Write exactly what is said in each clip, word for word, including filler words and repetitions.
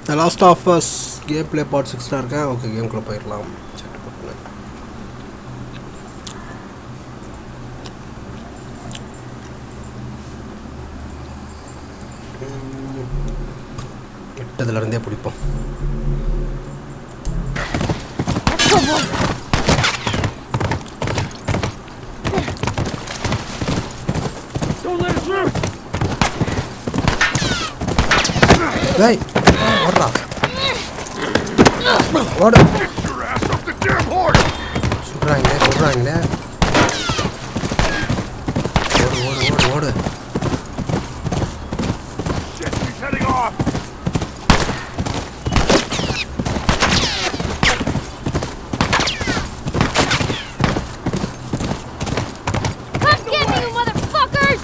The Last of Us gameplay part six la iruken. Okay, game ku போயிரலாம். Check பண்ணுங்க. எட்டதுல இருந்தே பிடிப்போம். Hey! What the? What? Get your ass off the damn horse! சுடுறாங்க, சுடுறாங்க. ஓடு, ஓடு, ஓடு, ஓடு. Shit, he's heading off! Come get me, you motherfuckers!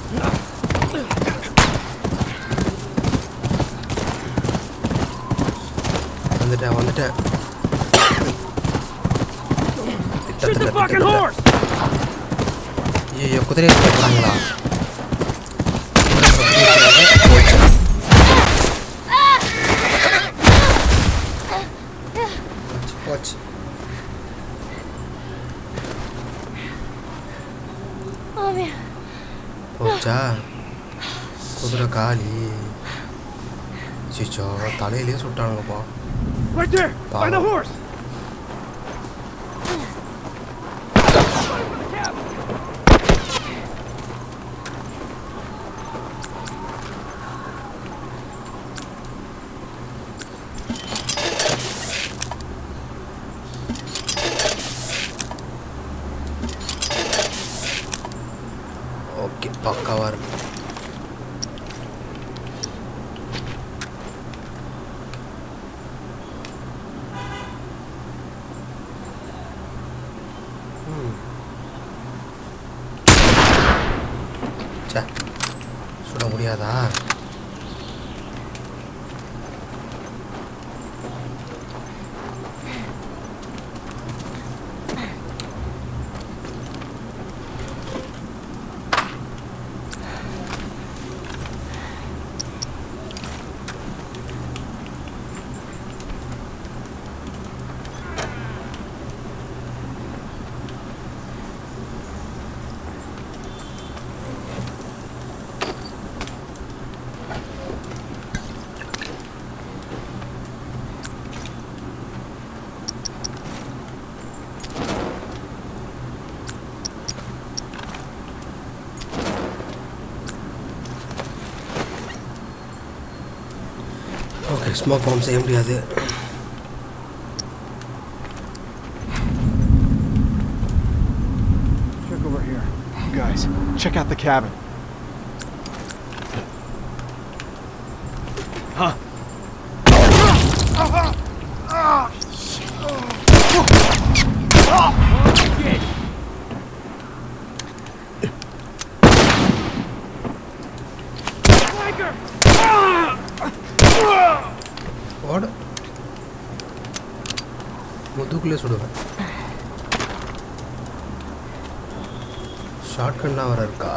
வந்துட்டேன் வந்துட்டேன் Shoot the fucking horse! ஐயோ குதிரையை போறாங்களா போச்சு போச்சா குதிரை காலி சிச்சோ தலையிலேயே சுட்டானுங்கப்பா Right there! By the horse! Okay, பக்காவா இருக்கு சுட முடியாதா Okay, smoke bomb செய்ய முடியாது Check over here. You guys, check out the cabin. Huh? ஓடு முதுகுலே சுடுவேன் ஷார்ட் கன்னா வர இருக்கா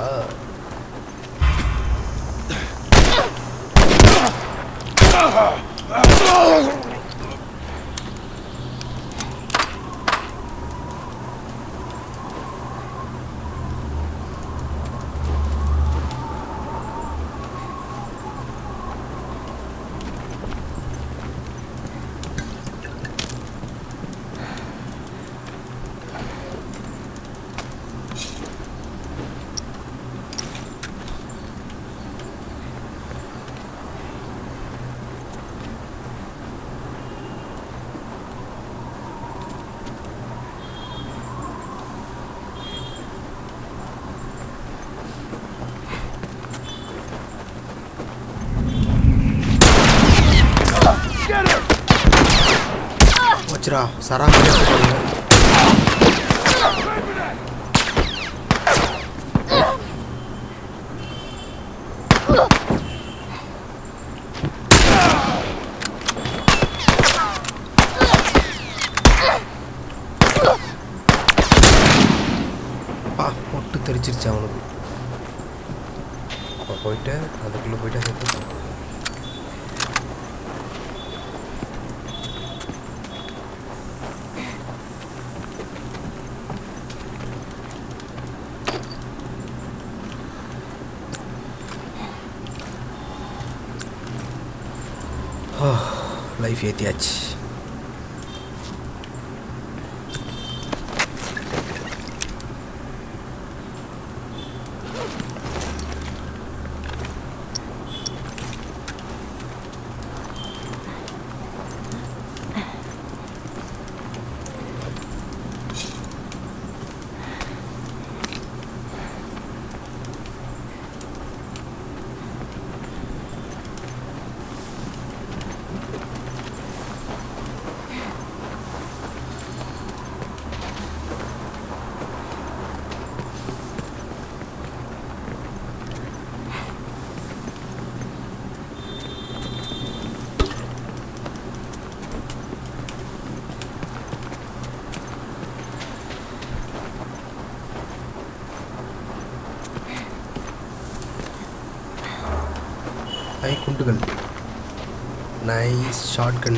வச்சுரா சரா பா பொட்டு தெரிச்சிருச்சு அவனுக்கு போயிட்டு அதுக்குள்ளே போயிட்டு சேர்த்து லைஃப் ஏற்றியாச்சு. ஐ குண்டுகள். Nice shotgun.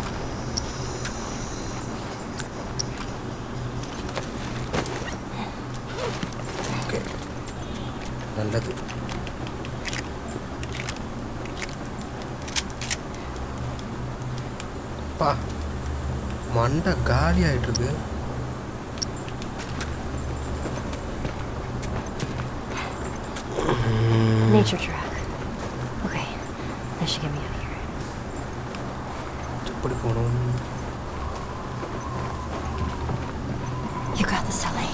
ஓகே, நல்லது. பா மண்டை காலி ஆகிட்டு இருக்கு. Nature track. Okay, that should get me out of here. எப்படி போகணும்? You got this, Ellie.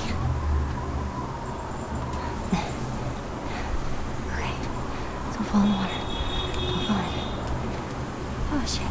Okay, don't fall in the water. Don't fall in. Oh shit.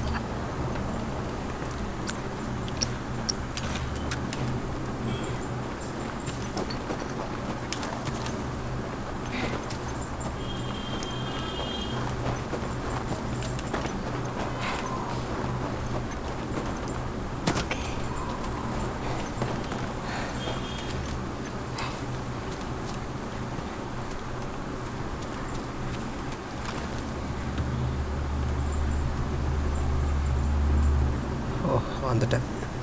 வந்துட்டேன்.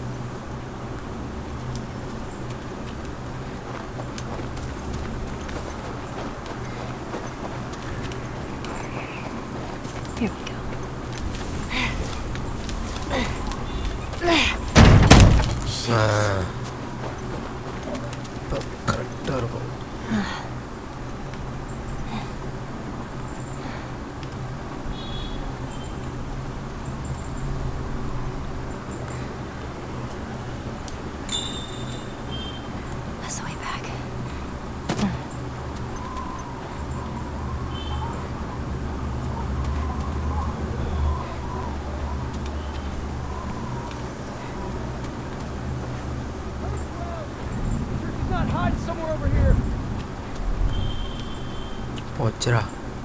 Here we go. கரெக்டாக இருக்கும். That's the way back. Not hiding somewhere over here. போச்சுரா.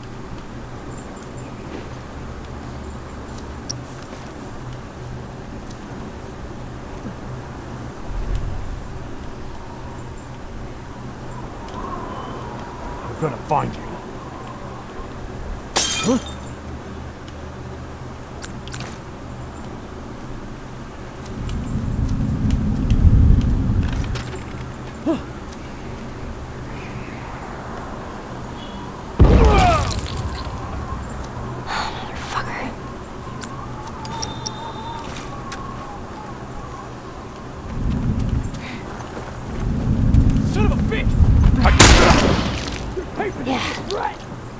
I'm gonna find you. Huh? Son of a bitch! Yeah. Right.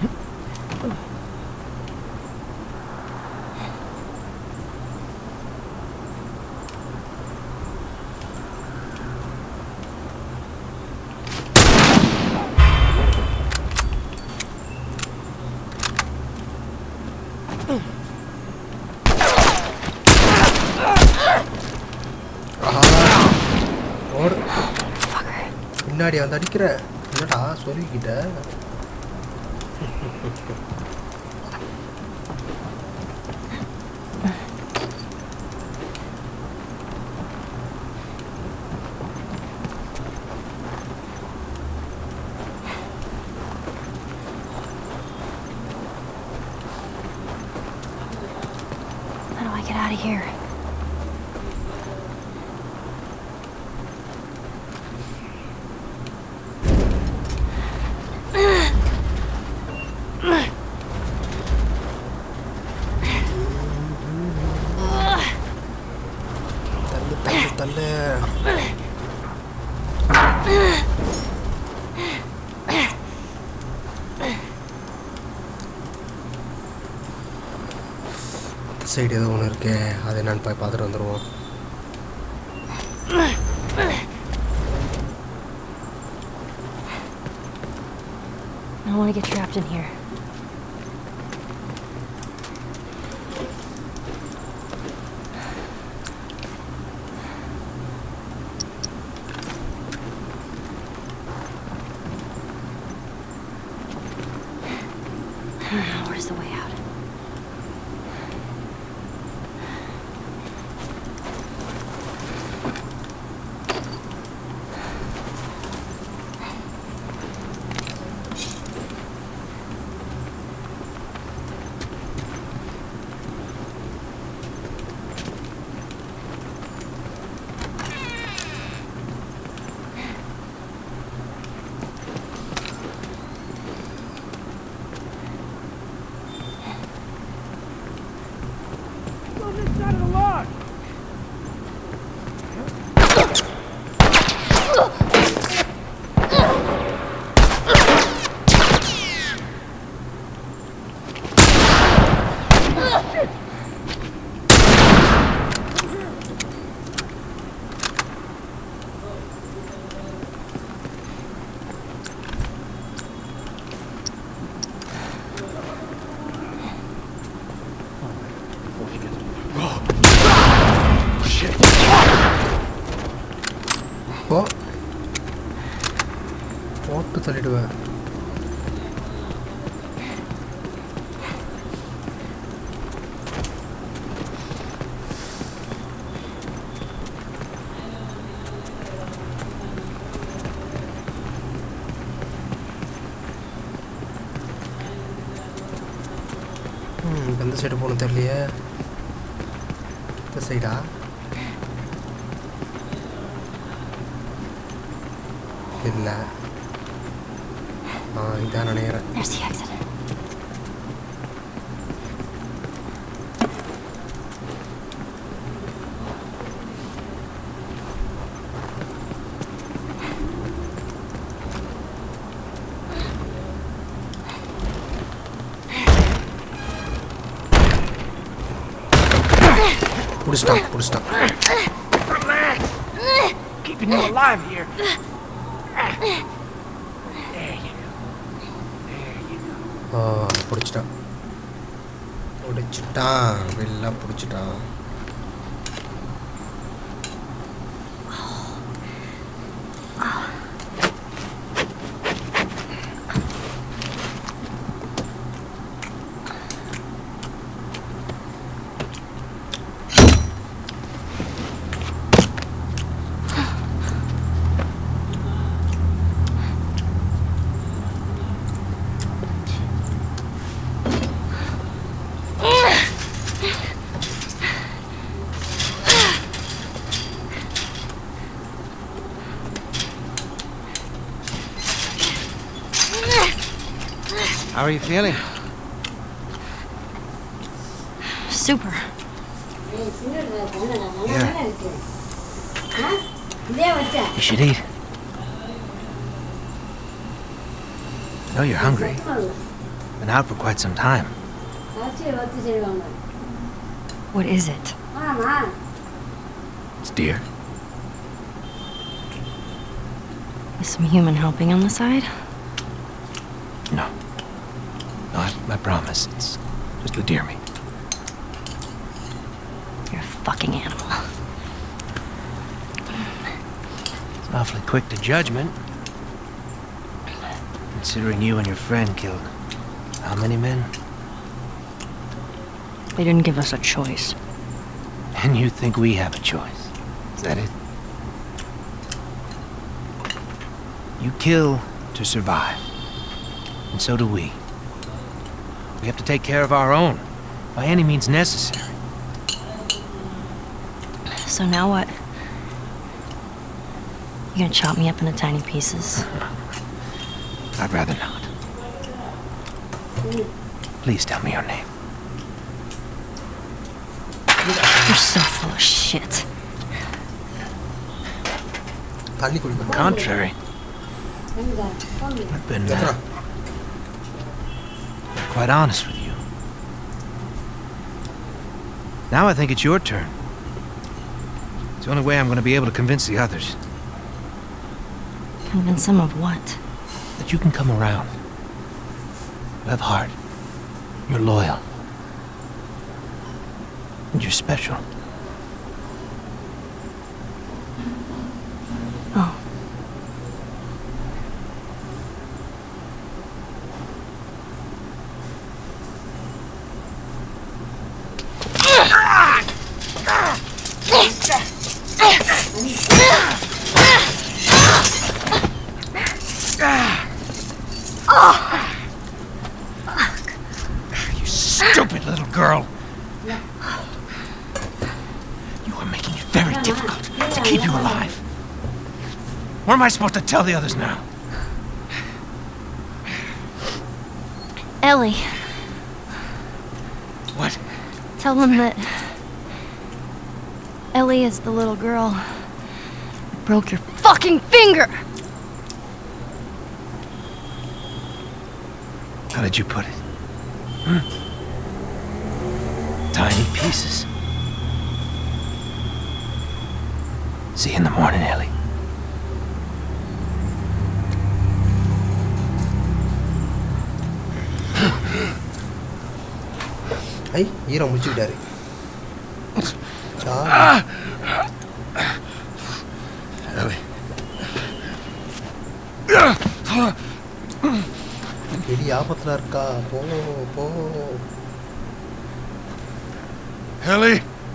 ஓடு. பின்னாடி வந்து அடிக்கிற என்னடா சொல்லிக்கிட்ட. How do I get out of here? தள்ளு. சைடு ஏதோ ஒன்று இருக்கே, அது என்னன்னு போய் பார்த்துட்டு வந்துடுவோம். I don't want to get trapped in here. Where's the way out? On this side of the log! ஓ போட்டு தள்ளிடுவேன். ம் எந்த சைடு போகணும் தெரியலையே. இந்த சைடா? இல்லை, ஆ இதான் நினைக்கிறேன். There's the exit. புடிச்சிட்டான் புடிச்சிட்டான். Relax! Keeping you alive here. There you go. There you go. ஆ பிடிச்சிட்டான் பிடிச்சிட்டான் வெளில பிடிச்சிட்டான். How are you feeling? Super. Yeah. You should eat. I know you're hungry. Been out for quite some time. What is it? It's deer. Is some human helping on the side? No. No, I, I promise. It's just the deer meat. You're a fucking animal. It's awfully quick to judgment. Considering you and your friend killed how many men? They didn't give us a choice. And you think we have a choice? Is that it? You kill to survive. And so do we. We have to take care of our own, by any means necessary. So now what? You're gonna chop me up into tiny pieces? I'd rather not. Please tell me your name. You're so full of shit. தண்ணி குடிக்கணும். Contrary. I've been uh, quite honest with you. Now I think it's your turn. It's the only way I'm going to be able to convince the others. Convince them of what? That you can come around. You have heart. You're loyal. And you're special. Oh. You stupid little girl. You are making it very difficult to keep you alive. What am I supposed to tell the others now? Ellie. What? Tell them that Ellie is the little girl who broke your fucking finger! How did you put it? Hmm? Tiny pieces. See you in the morning, Ellie. ஐ hero முடிச்சுக்கிட்டாரு. பெரிய ஆபத்துல இருக்கா. போ போ Ellie?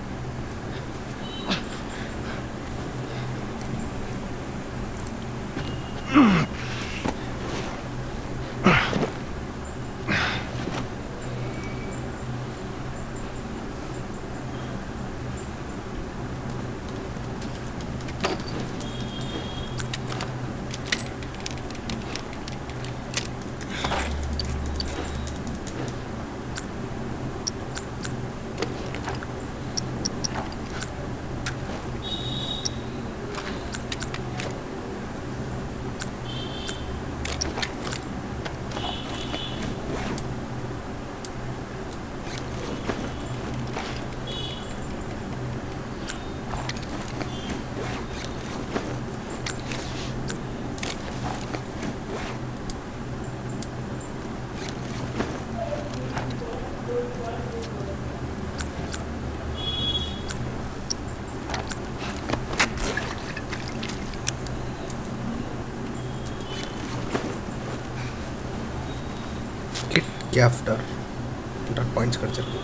After hundred points கிடச்சிருக்கு.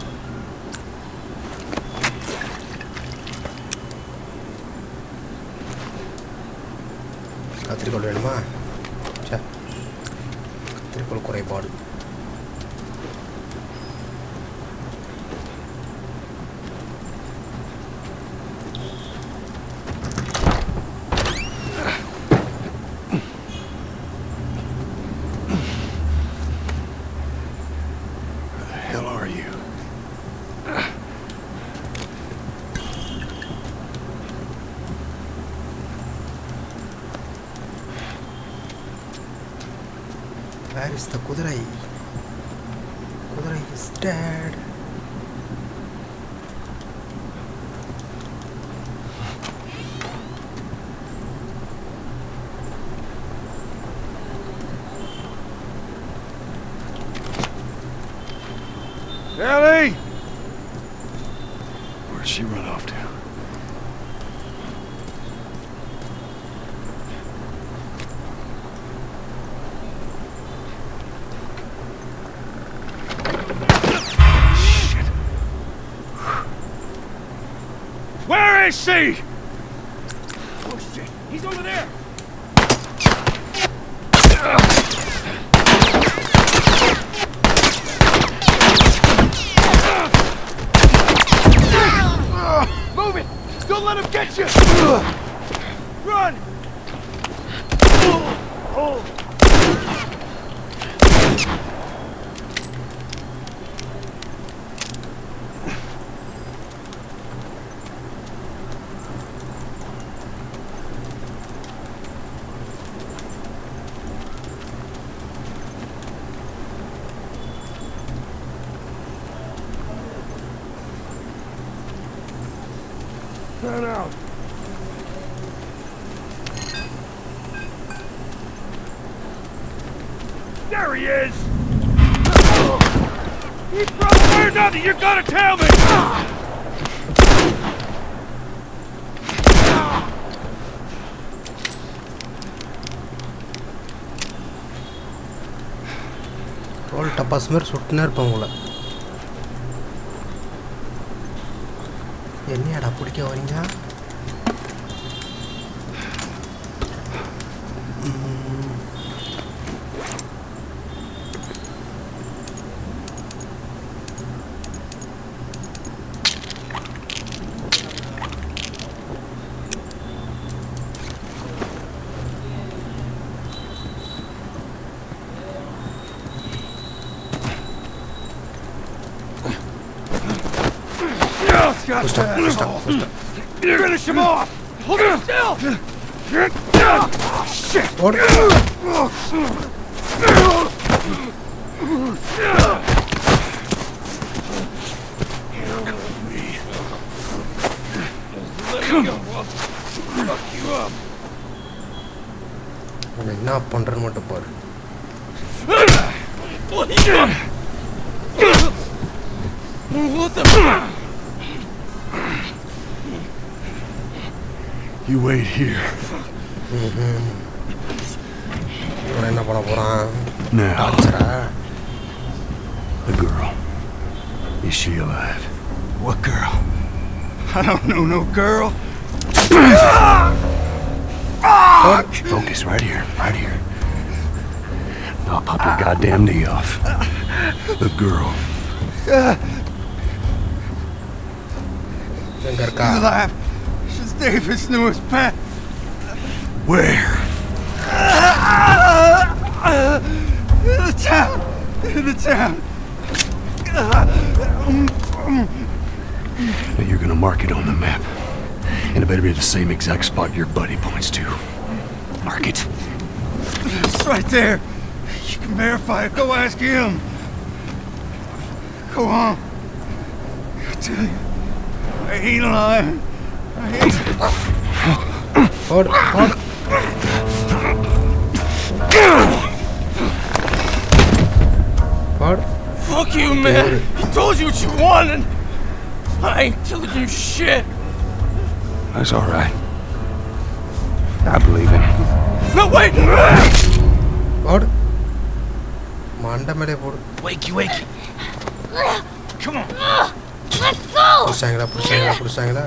கத்திரிக்கோள் வேணுமா? சே, கத்திரிக்கோள் குறைபாடு. Where is the Kudurai? Kudurai is dead. Ellie! Where'd she run off to? Where is she? Oh shit, he's over there! Move it! Don't let him get you! Run! Oh. Fan out. There he is! He's from where nothing, you gotta tell me! Roll tapas mer சுட்டுனே இருப்பாங்க போல. என்னையடா பிடிக்க வரீங்க? Push up, push up, push up. Finish him off! Hold him still! Oh, shit! What? என்ன பண்றேன்னு மட்டும் பாரு. What the fuck? You wait here. இவன் என்ன பண்ண போறான்? Now, டார்ச்சரா? the girl. Is she alive? What girl? I don't know no girl. Fuck! Focus right here, right here. I'll pop your goddamn knee off. The girl. எங்க இருக்கா? She's alive. She's David's newest pet. Where? In the town. In the town. Now you're gonna mark it on the map. And it better be the same exact spot your buddy points to. Mark it. It's right there. You can verify it. Go ask him. Go on. I tell you, I ain't lying. I ain't. Hold, hold. Hold. Fuck you, man! He told you what you wanted! I ain't telling you shit! That's all right. I believe him. No, wait! Hold. மண்டை மேலே போடு. Wakey, wakey. Come on. Let's go! புடிச்சாங்களா புடிச்சாங்களா புடிச்சாங்களா?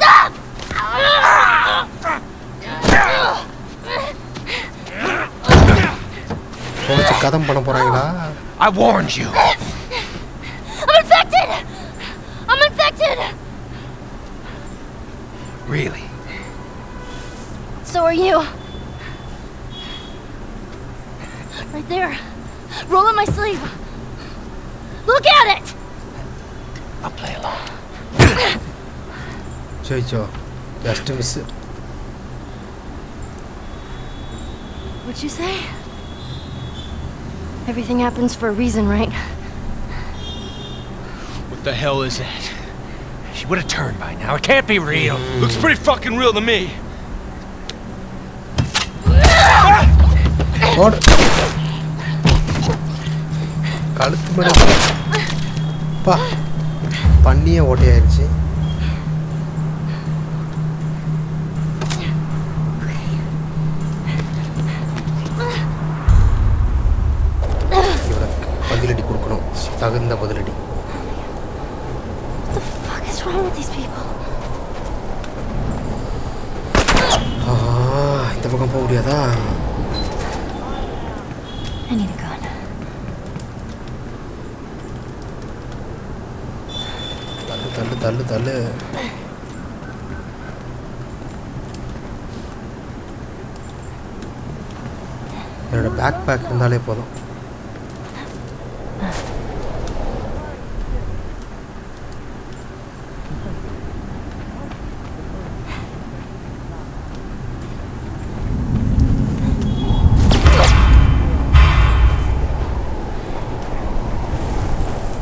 போச்சு கதம் பண்ண போறாங்களா? I warned you. I'm infected! I'm infected! Really? So are you. Right there. Roll in my sleeve. Look at it! I'll play along. So just miss. What'd you say? Everything happens for a reason, right? What the hell is that? She would have turned by now. It can't be real. Looks pretty fucking real to me. Hold. கழுத்து மேல பா பண்ணியே ஓட்டையாயிருச்சு. பதிலடி கொடுக்கணும், தகுந்த பதிலடி. What the fuck is wrong with these people? ஆஹா, இந்த பக்கம் போக முடியாதா? I need a gun. தள்ளு தள்ளு தள்ளு தள்ளு. என்னோட பேக் பேக் இருந்தாலே போதும்.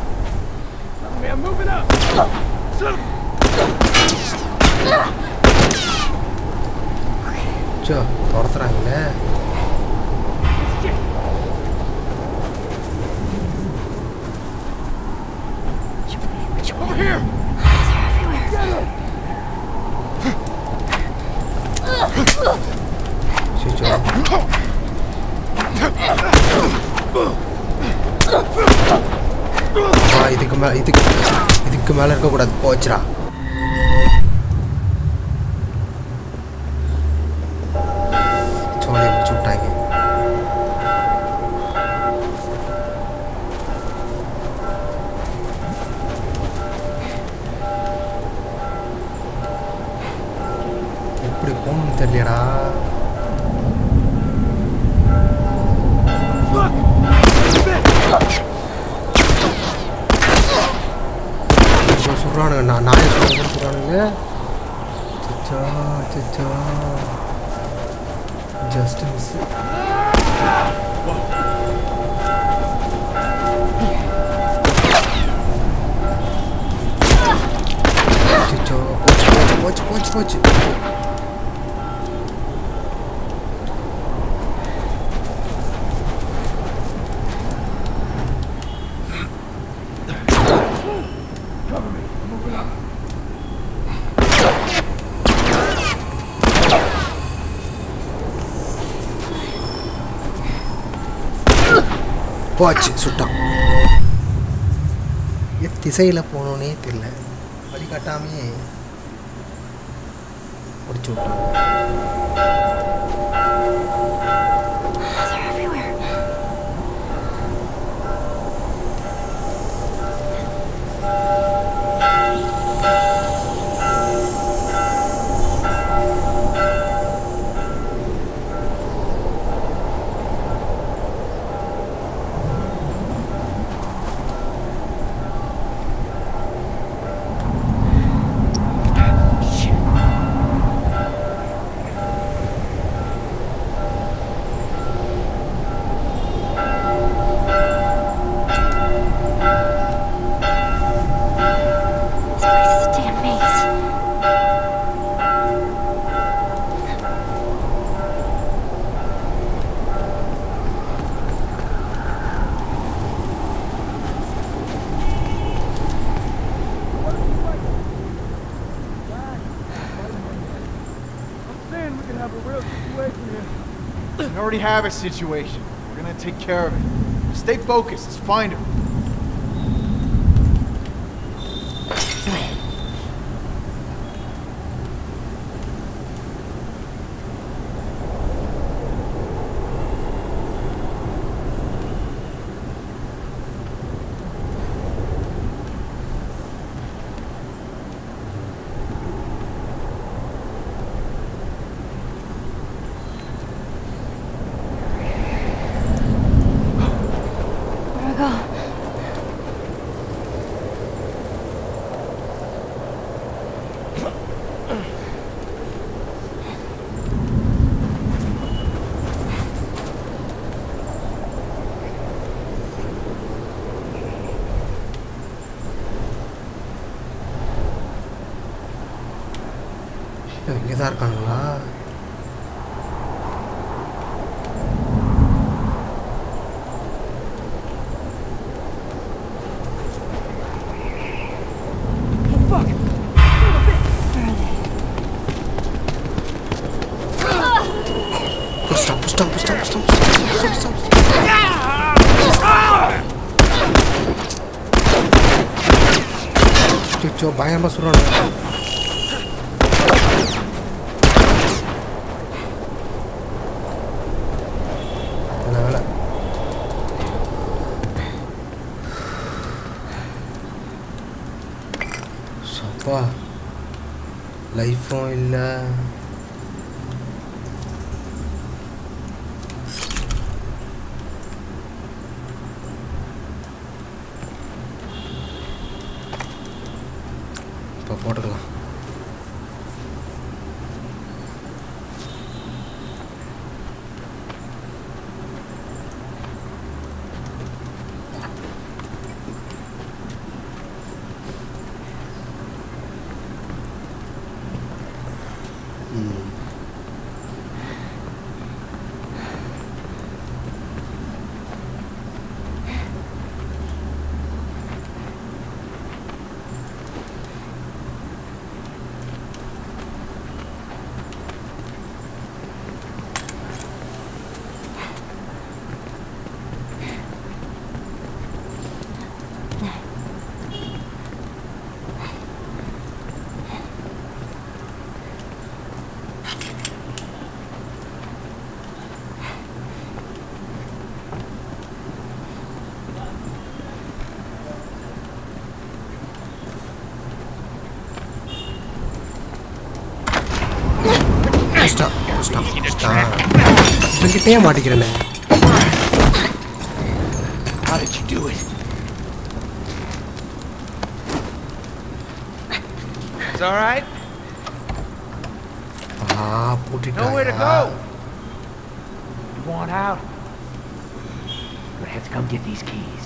Man, moving up! Son of- so துரத்துறாங்களே. Over here! They're everywhere. So ஆ இதுக்கு மேல இதுக்கு இதுக்கு மேல இருக்க கூடாது. போச்சுடா. சோலையை முடிச்சு விட்டாங்க. எப்படி போகணும்னு தெரியலடா. சொல்றானுங்க நான் நானே சொல்ல சொல்றானுங்க. சிச்சா சிச்சா ஜஸ்ட் மிஸ். சிச்சோ போச்சு போச்சு போச்சு போச்சு. போச்சு சுட்டான். திசையில் போனோன்னே தெரியல. வழிகாட்டாமையே முடிச்சு விட்டான். We already have a situation. We're gonna take care of it. Stay focused. Let's find her. இங்கே தான் இருக்கானுங்களா? Stop, stop, stop, stop, stop, stop, stop. Cucu, bayar mas suruh. Siapa? Life இல்ல. இப்போ போட்டுக்கலாம். Stop. Stop. Stop. Look at him. How did you do it? It's all right. Ah, put it Nowhere to go. You want out? You're gonna have to come get these keys.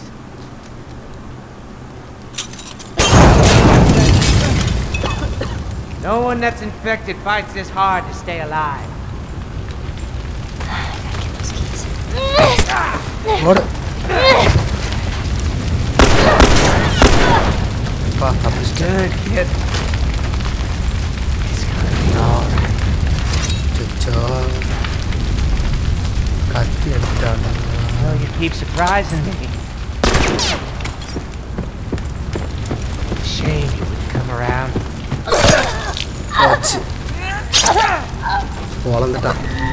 No one that's infected fights this hard to stay alive. What? Fuck up this Good kid. It's gonna be all right. Chucha. Katti edutana. Well, you keep surprising me. Shame you wouldn't come around. Watch. Valandata.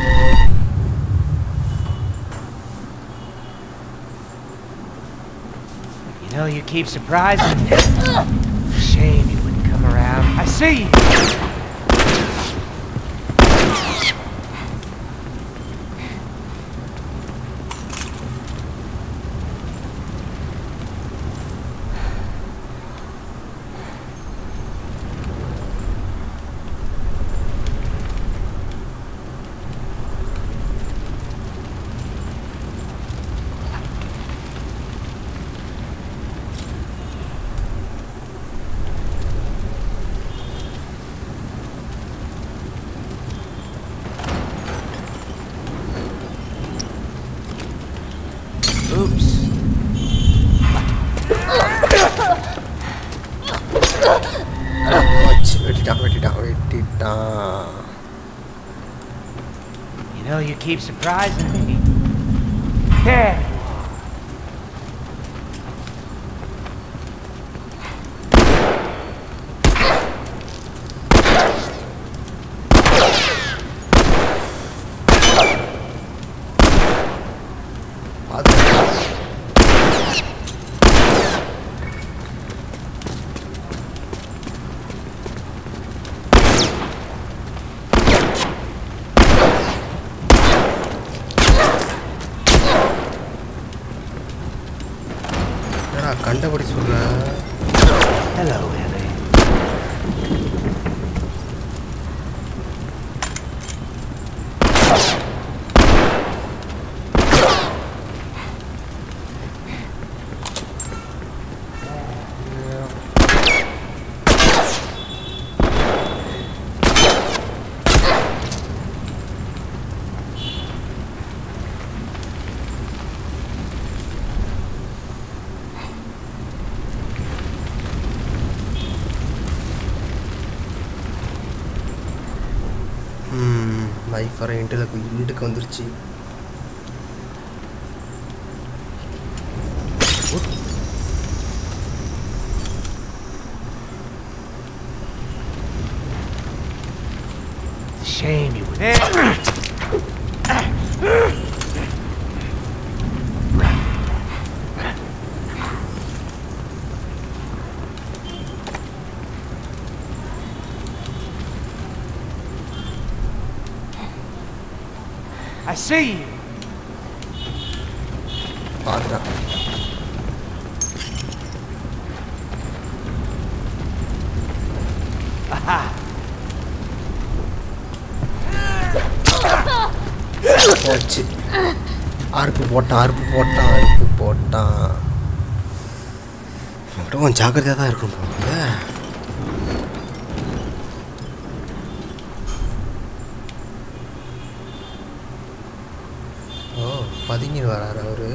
You know you keep surprising me. Shame you wouldn't come around. I see you. Oops. Watch. Wait it down, wait it down, wait it down. You know you keep surprising me. There. கண்டபடி சொல்ற. Hello, Ellie. Life வர இன்டர்ல வீட்டுக்கு வந்துருச்சு. Shame you were there. I see you. Padra. Aha. போச்சு. ஆர்ப்பு போட்டான் ஆர்ப்பு போட்டான் ஆர்ப்பு போட்டான். ரொம்ப ஜாக்கிரதையாக தான் இருக்கும் போல. ஓ பதுங்கி வராரு அவரு.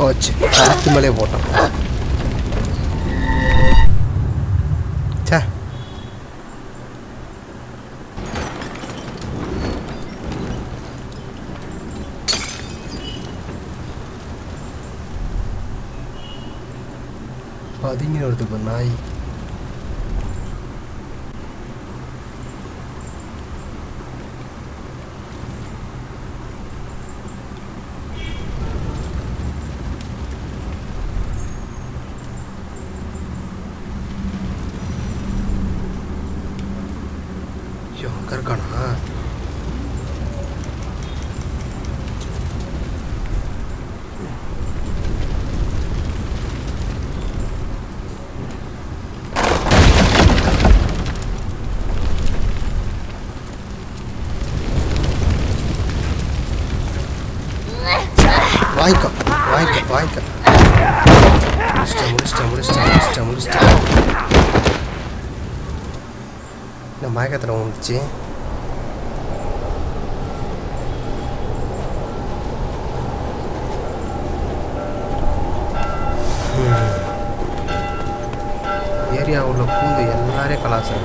போச்சு காத்து மேலே போட்டான் சே பதுங்கி வருது இப்போ நாய் இருக்கானா வாய்க்க வாய்க்க வாய்க்க முடிச்சிட்டேன் முடிச்சிட்டேன் முடிச்சிட்டேன் முடிச்சிட்டேன் முடிச்சிட்டேன் இந்த மயக்கத்தில் வந்துச்சு ஏரியா உள்ள பூந்து எல்லாரையும் கலாச்சாரம்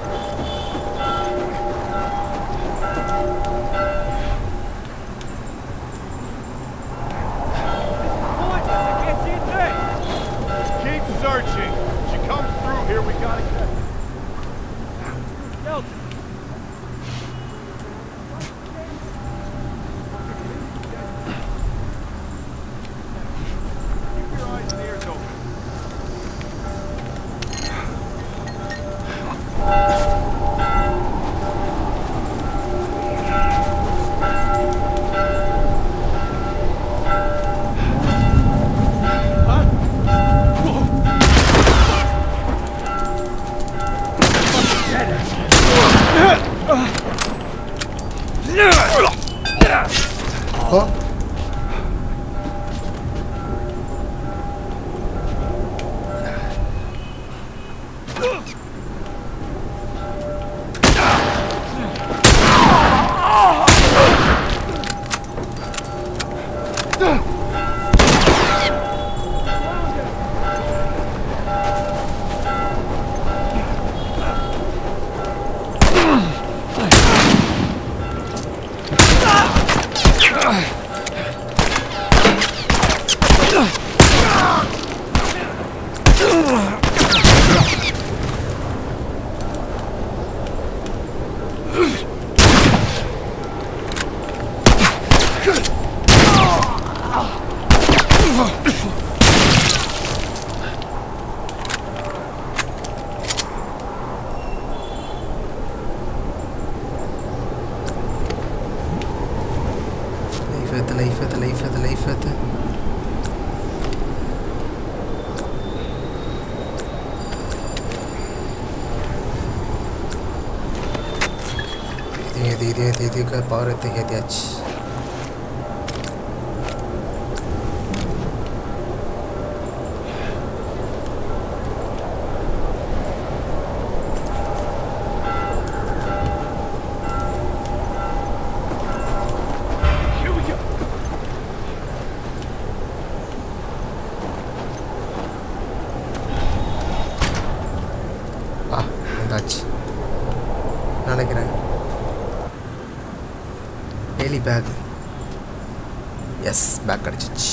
life at the life at the life at the ये दे दे दे दे का पावर इतने है त्याच bag yes bag kadichich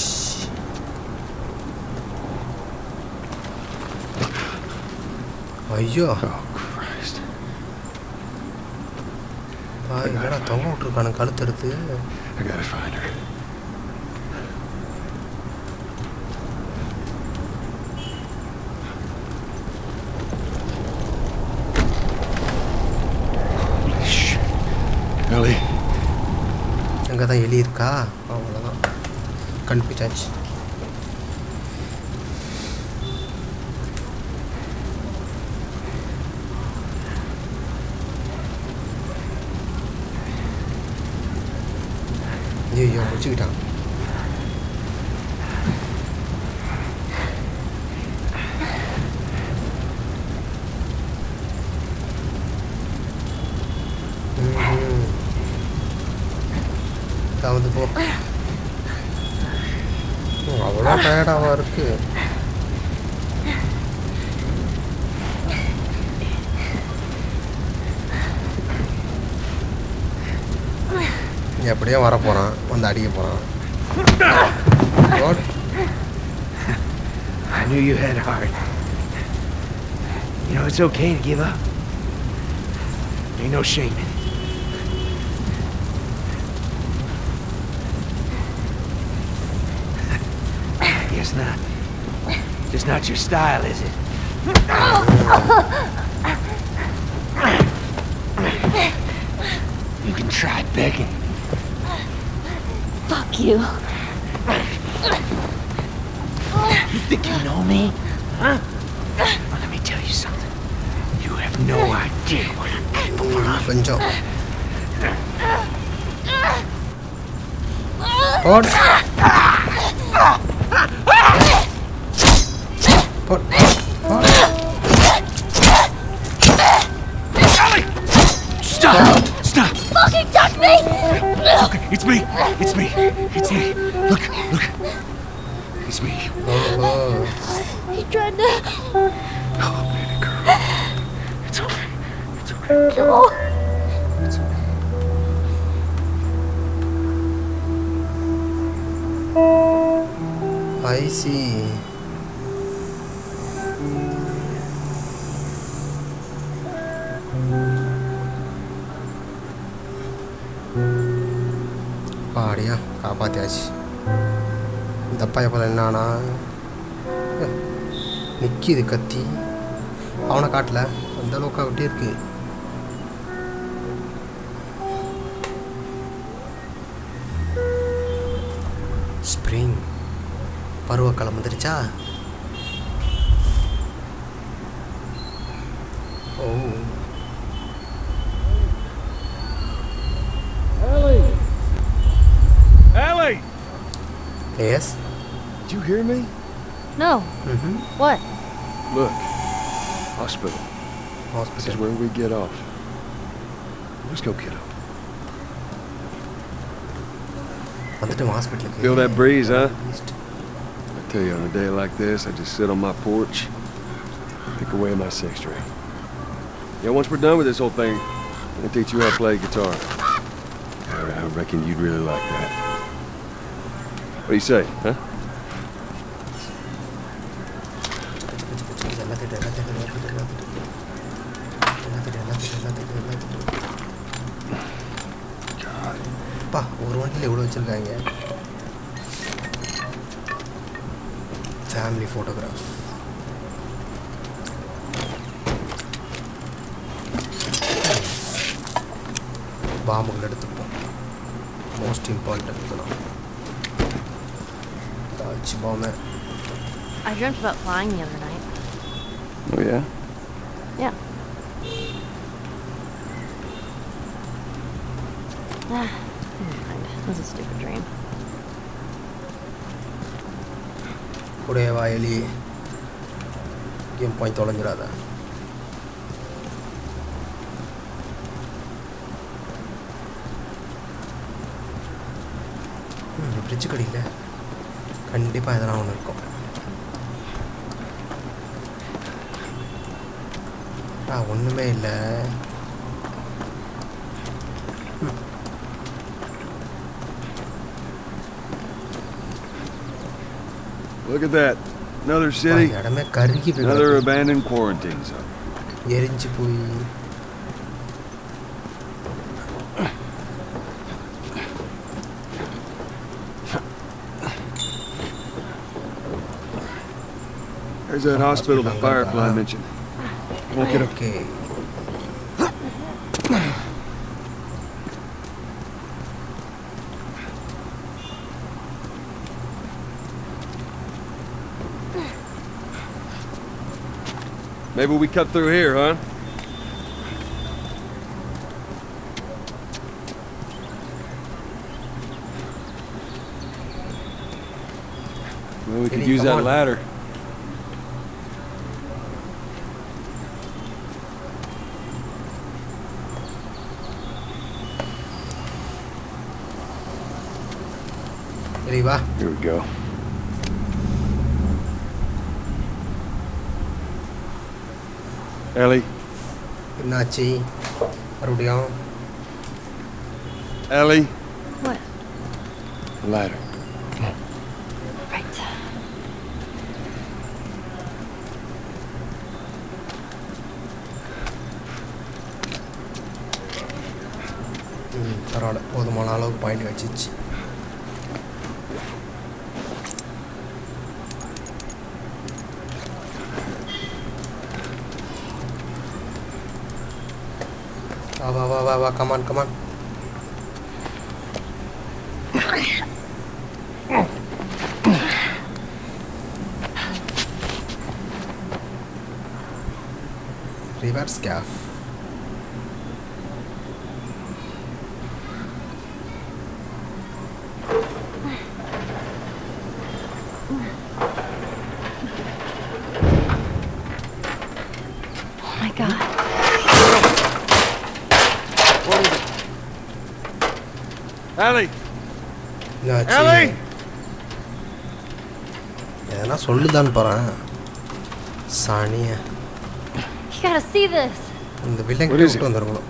ayyo oh Christ bhai idara thonga vittirukana kaluthu eduthu I gotta find her Ellie அங்க தான் எலி இருக்கா அவ்வளவுதான் கண்டுபிடிச்சாச்சு ஐயோ முடிச்சுக்கிட்டான் வந்து போ அவ்வளோ டயர்டாக இருக்கு. எப்படியோ வர போகிறான், வந்து அடிக்க போகிறான். I knew you had heart. You know, it's okay to give up. Ain't no shame in it. Guess not. Just not your style, is it? You can try begging. Fuck you. You think you know me? Huh? Well, let me tell you something. You have no idea what I'm capable of. கொஞ்சம் போட் போட் போட் Stop! Stop! Fucking touch me! It's okay. It's me. It's me. It's me. Look, look. It's me. He tried to... Oh, baby girl. It's okay. It's okay. No. It's okay. I see. பாடியா காப்பாத்தியாச்சு. இந்த பையன் என்னன்னா நிற்கிது கத்தி, அவனை காட்டல, அந்த அளவுக்கு விட்டே இருக்கு. ஸ்ப்ரிங் பருவக்காலம் வந்துருச்சா? ஓ Ellie! Ellie! Yes? Did you hear me? No. Mm-hmm. What? Look. Hospital. This Hospital. is where we get off. Let's go, kiddo. வந்துட்டு ஹாஸ்பிட்டலுக்கு. Feel that breeze, huh? I tell you, on a day like this, I just sit on my porch, pick away at my six string. Yeah, once we're done with this whole thing, I'm gonna teach you how to play guitar. I reckon you'd really like that. What do you say, huh? பா ஒரு வண்டியில் எவ்வளோ வச்சுருக்காங்க. Family photograph. பாம்புகள் எடுத்துப்போம். Most important இதெல்லாம். தாச்சு பாம்பு. I dreamt about flying the other night. Oh, yeah? Yeah. Ah, never mind. It was a stupid dream. கூடவா எலி கேம் பாயிண்ட் தொலைஞ்சிடாத. ஃப்ரிட்ஜு கடியில் கண்டிப்பாக எதனா ஒன்று இருக்கும். ஆ ஒன்றுமே இல்லை. Look at that. Another city. இடமே கருகி Another abandoned quarantine zone. எரிஞ்சு போய் There's that hospital the Firefly mentioned. Look at okay. Maybe we cut through here, huh? Well, we could Eddie, use come that on. ladder. சரி வா. Here we go. Ellie. என்னாச்சு மறுபடியும்? Ellie. What? The ladder. Right. ம் பரவாயில்ல, போதுமான அளவுக்கு point வச்சிச்சு. வா வா வா வா வா கமான் கமான். ரிவர்ஸ் கேஃப். Oh my god. Ellie. என்னாச்சு? Ellie. எதனா சொல்லுதான்னு போகிறேன் சாணிய. You gotta see this. இந்த வில்லன் What is விட்டு வந்துருக்கணும்.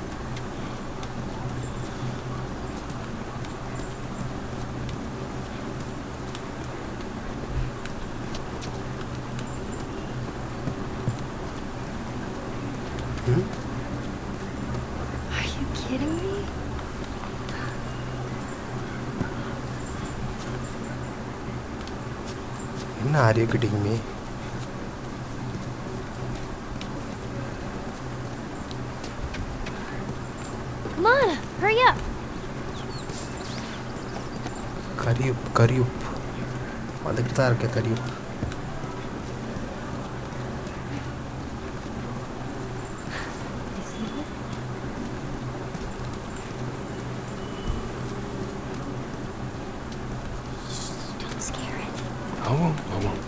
Are you kidding me? என்ன are you kidding me? Come on, hurry up. Hurry up hurry up வந்துக்கிட்டு தான் இருக்கேன். Hurry up Don't scare it. I won't. I won't.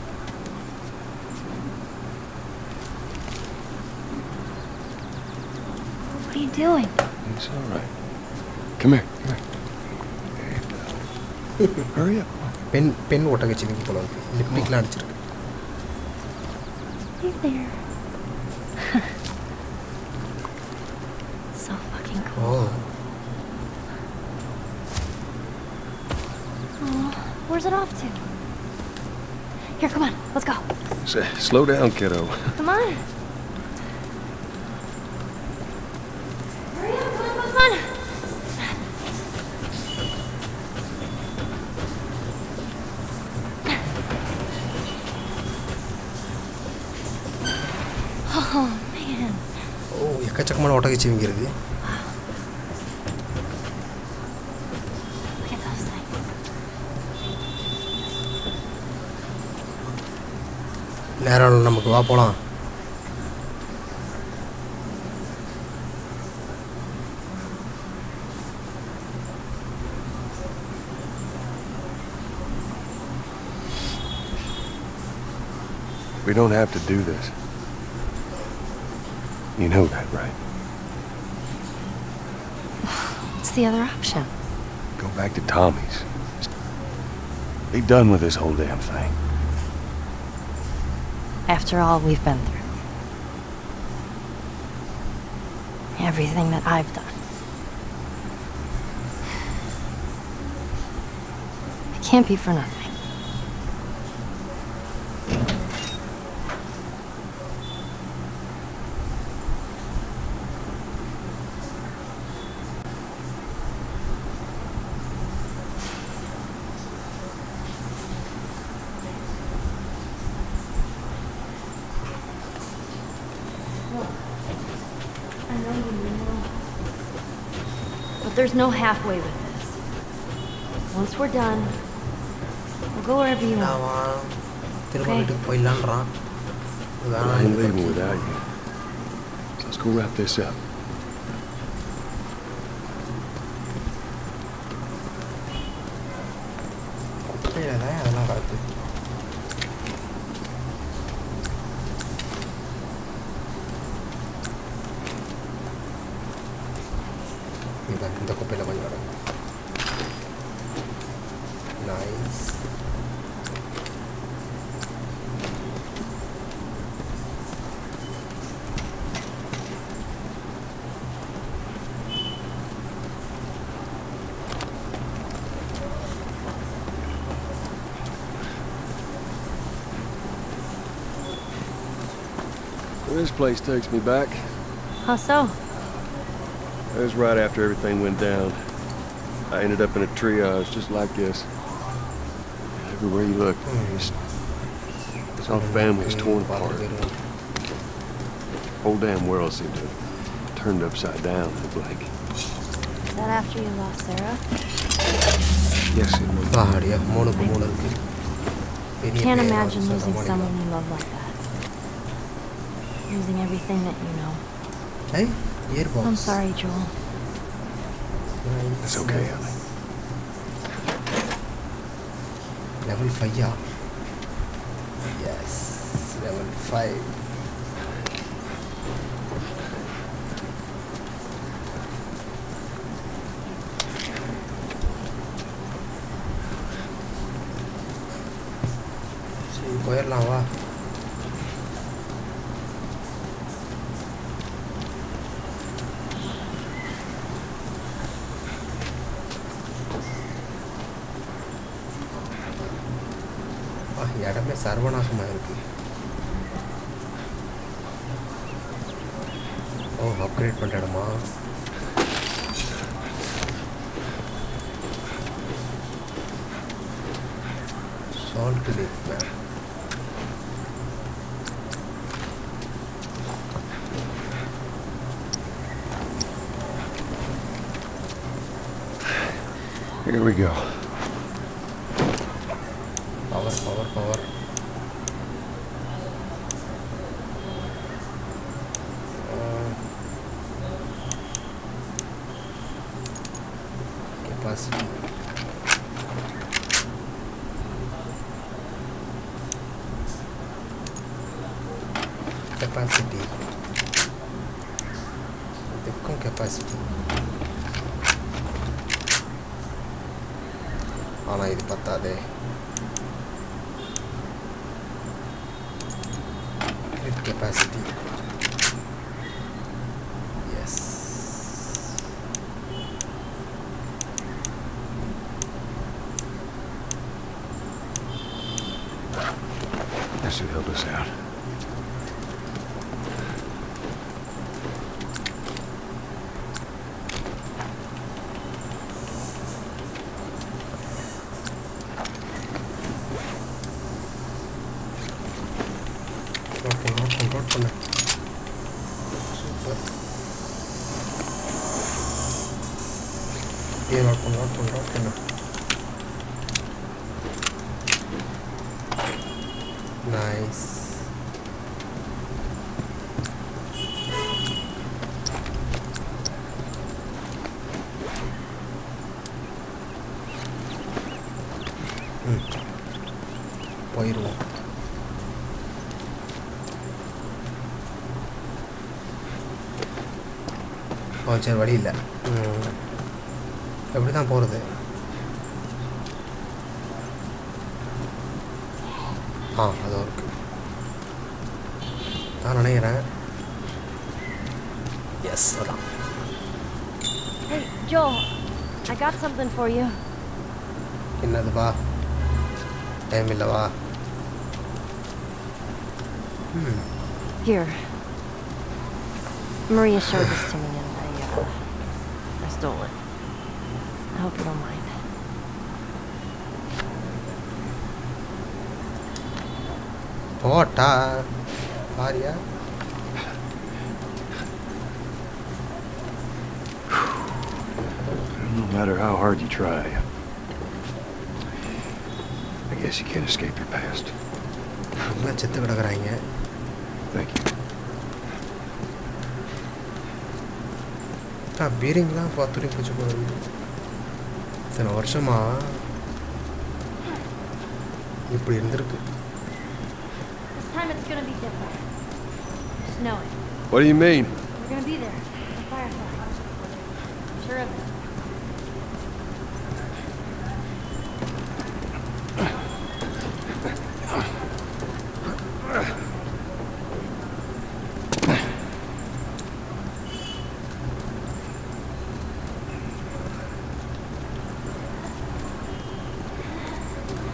What are you doing? It's all right. Come here. Come here. Hurry up. பென் பென் ஒட்ட வச்சுருக்கு போல இருக்கு. லிப்டிக்லாம் அடிச்சிருக்கு. Hey there. So fucking O cool. Oh, where's it off to? Here, come on, let's go. Say, slow down, kiddo. Come on. Hurry up, come on, come on. Oh, man. ஓ எக்கச்சக்கமான ஒட்ட வச்சுங்க இருக்கு. Look at those things. நேரம் நமக்கு வா போகலாம். We don't have to do this. You know that, right? What's the other option? Go back to Tommy's. Be done with this whole damn thing. After all we've been through. Everything that I've done. It can't be for nothing. I know you know. But there's no halfway with this. Once we're done, we'll go wherever you want. அவன் திரும்ப வீட்டுக்கு போயிடலான்றான். I'm leaving without you. So let's go wrap this up. அதெல்லாம் correct. இந்த குப்பையில் கொஞ்சம் வரும். Nice. This place takes me back. How so? It was right after everything went down. I ended up in a triage just like this. Everywhere you look, it's, it's all families torn apart. Whole damn world seemed to have turned upside down in a blink. Is that after you lost Sarah? Yes, it was. Can't imagine losing someone you love like that. Losing everything that you know. Hey, earbuds. I'm sorry, Joel. It's okay, Ellie. Level five, yeah. Yes, level five. See, போயிடலாம் வா. இடமே சர்வநாசமாக இருக்கு. ஓ upgrade பண்ணுற இடமா? Salt Lake ma'am. Here we go. Power, power, power. Uh, capacity. Capacity. देखो capacity. आना ये पता दे. Capacity. Yes. This should help us out. Nice. Hmm. போயிடுவோம். ஓ சரி வழி இல்லை. எப்படி தான் போகிறது? ஆ அதோ இருக்கு. நான் நினைக்கிறேன். எஸ் அதான். Hey, Joel, I got something for you. என்னது வா? டைம் இல்லை வா. Hmm. Here. Maria showed this to me and I, uh, I stole it. I hope you don't mind. போட்டா பாரியா? No matter how hard you try, I guess you can't escape your past. எல்லாம் செத்து கிடக்குறாங்க. Thank you. ஆ பீரிங்லாம் பார்த்துட்டு பிடிச்சி போகிறது. இத்தனை வருஷமா இப்படி இருந்திருக்கு. This time it's gonna be different. Just know it. What do you mean? We're gonna be there. The Firefly. I'm sure of it.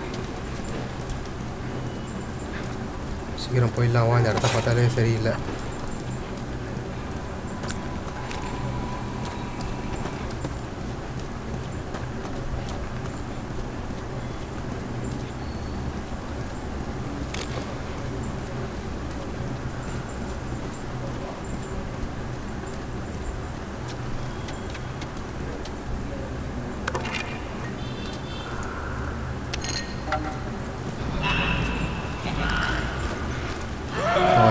சீக்கிரம் போயிடலாம். இந்த இடத்த பார்த்தாலே சரியில்லை.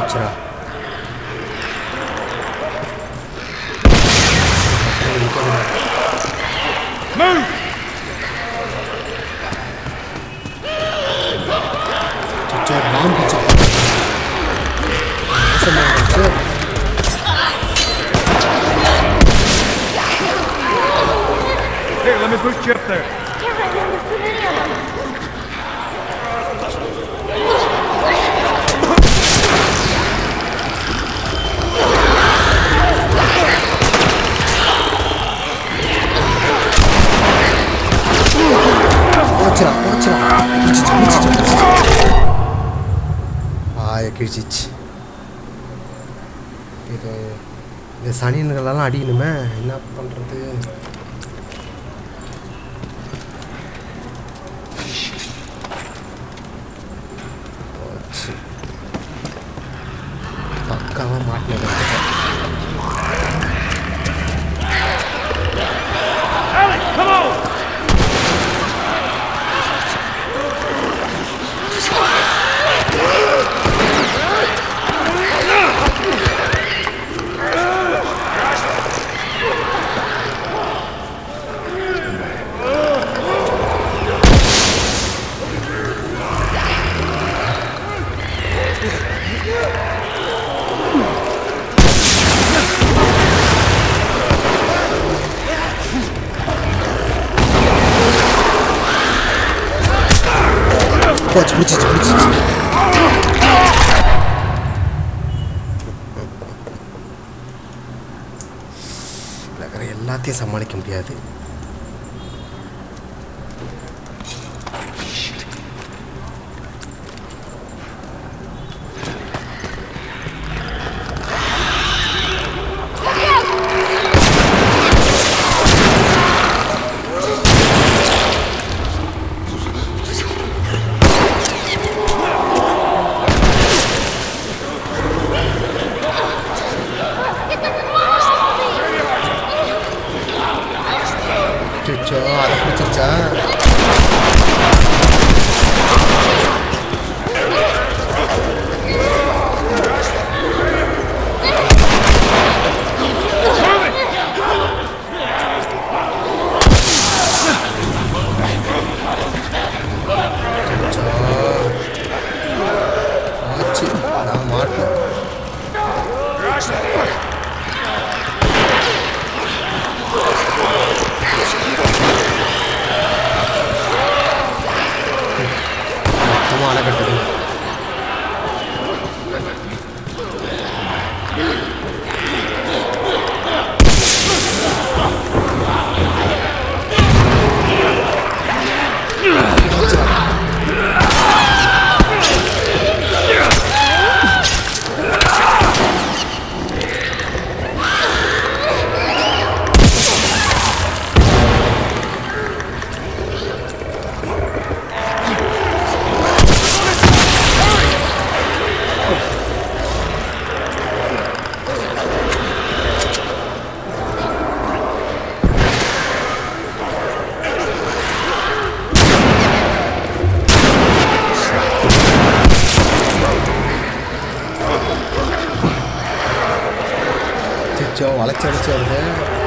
போச்சுடா. Here, let me boost you up there. Can't let him put any of them. போச்சுடா போச்சுடா பிடிச்சிச்சு பிடிச்சிச்சு ஆய கிழிச்சிச்சு. இது இந்த சனியன்களெல்லாம் அடிக்கணுமே, என்ன பண்ணுறது? பக்காவாக மாட்டினது. போச்சு பிடிச்சிச்சு பிடிச்சிச்சு. எல்லாத்தையும் சமாளிக்க முடியாது. அதை பிடிச்சிருச்சா? ஆச்சு நான் மாட்டேன். மொத்தமாக அணைக்கட்டுது. வளைச்சி அடிச்சு வருது.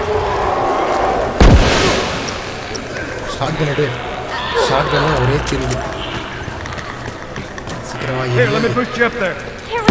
ஷார்ட் கன் ஷார்ட் கன் ஒரே திரும்பி சீக்கிரமா. Here, let me push you up there.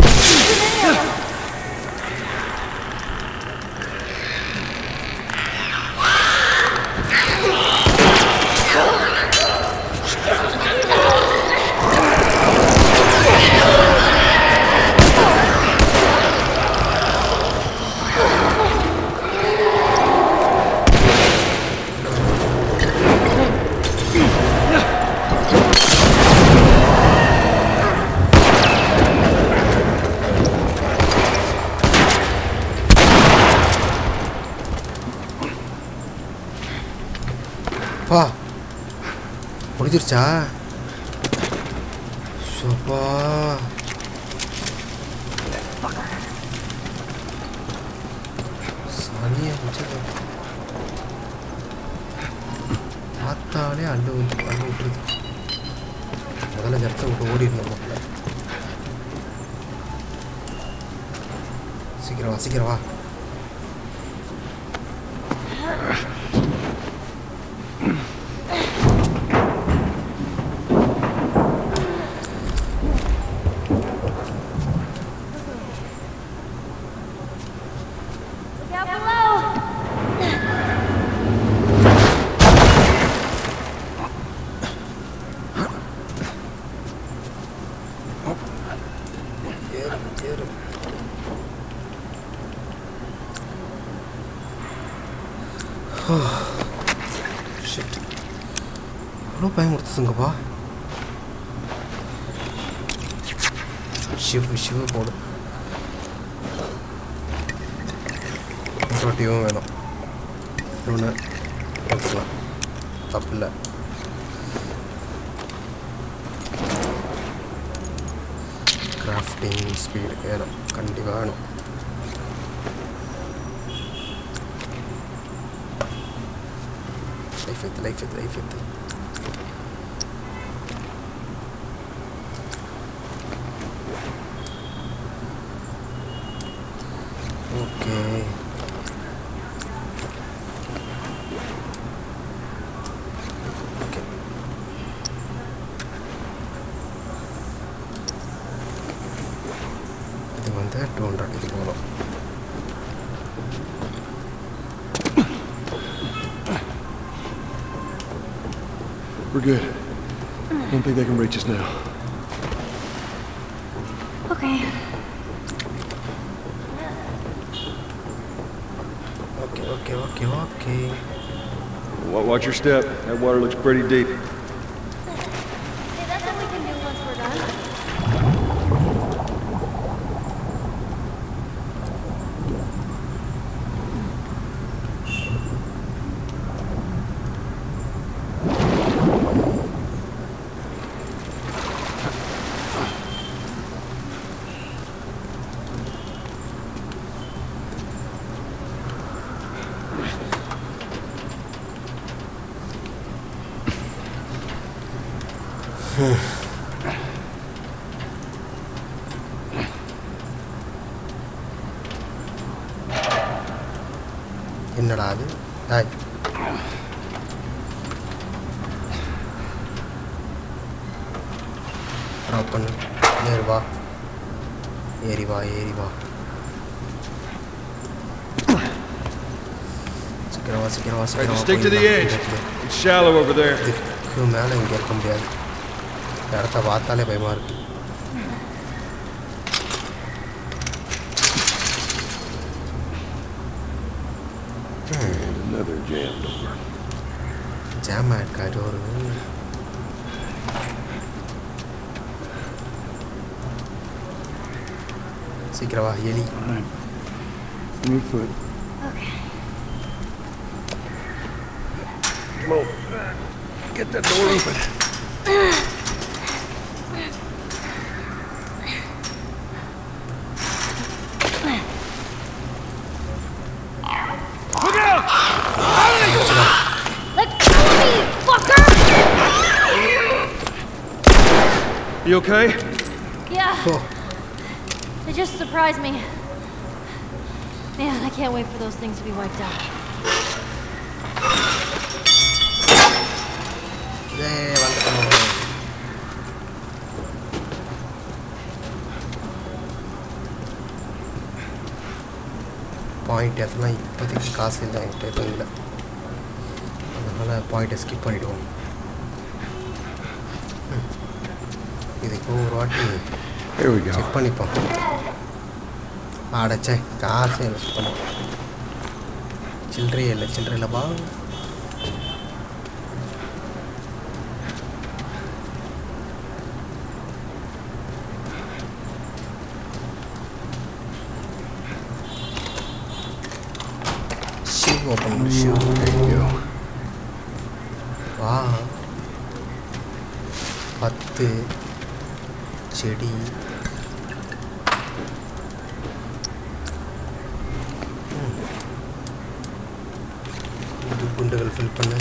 பா முடிஞ்சிருச்சா? சோப்பா சனியா முடிச்சது. பார்த்தாலே அள்ளு அள்ளு விட்டுருது. முதல்ல ஜரத்தை விட்டு ஓடிடணும். சீக்கிரம் வா சீக்கிரம் வா. எவ்வளோ பயமுறுத்துதுங்கப்பா. ஷிவ் ஷிவ் போடு. ரொட்டியும் வேணும். ஒன்று எடுத்துக்கலாம், தப்பு இல்லை. கிராஃப்டிங் ஸ்பீடு வேணும், கண்டிப்பாக வேணும். லைஃப் எடுத்து லைஃப் எடுத்து லைஃப் எடுத்து ஓகே. ஓகே இது வந்து டூ ஹண்ட்ரட் இது போதும். We're good. Don't think they can reach us now. Okay. Okay, okay, okay, okay. Watch your step. That water looks pretty deep. Hey, that's what we can do once we're done. என்னடா அது? Hi, drop பண்ணு. ஏறி வா ஏறி வா ஏறி வா சீக்கிரம் வா சீக்கிரம் வா சீக்கிரம் வா. Stick to the edge. It's shallow over there. இதுக்கு மேலே இங்கே இருக்க முடியாது. இந்த இடத்த பார்த்தாலே பயமாக இருக்கு. Another jam door. ஜாம் ஆயிருக்கா டோரு? சீக்கிரம் வா எலி. Move foot. Okay. Come on. Get that door open. Look out! Let go of me, fucker! You okay? Yeah, Oh, they just surprised me. Man, I can't wait for those things to be wiped out. ஏய் வந்துட்டோம். Point எதெல்லாம் இப்போதைக்கு காசு இல்லை என்கிட்ட எதுவும் இல்லை. அதனால் பாயிண்ட்டை ஸ்கிப் பண்ணிவிடுவோம். இதுக்கு ஒரு வாட்டி Here we go. செக் பண்ணிப்போம். அடைச்சே காசே இல்லை சுத்தமாக. சில்லறையே இல்லை சில்லறை இல்லைப்பா. Shoe open shoe. There you go. வா பத்து செடி. இது குண்டுகள் ஃபில் பண்ணு.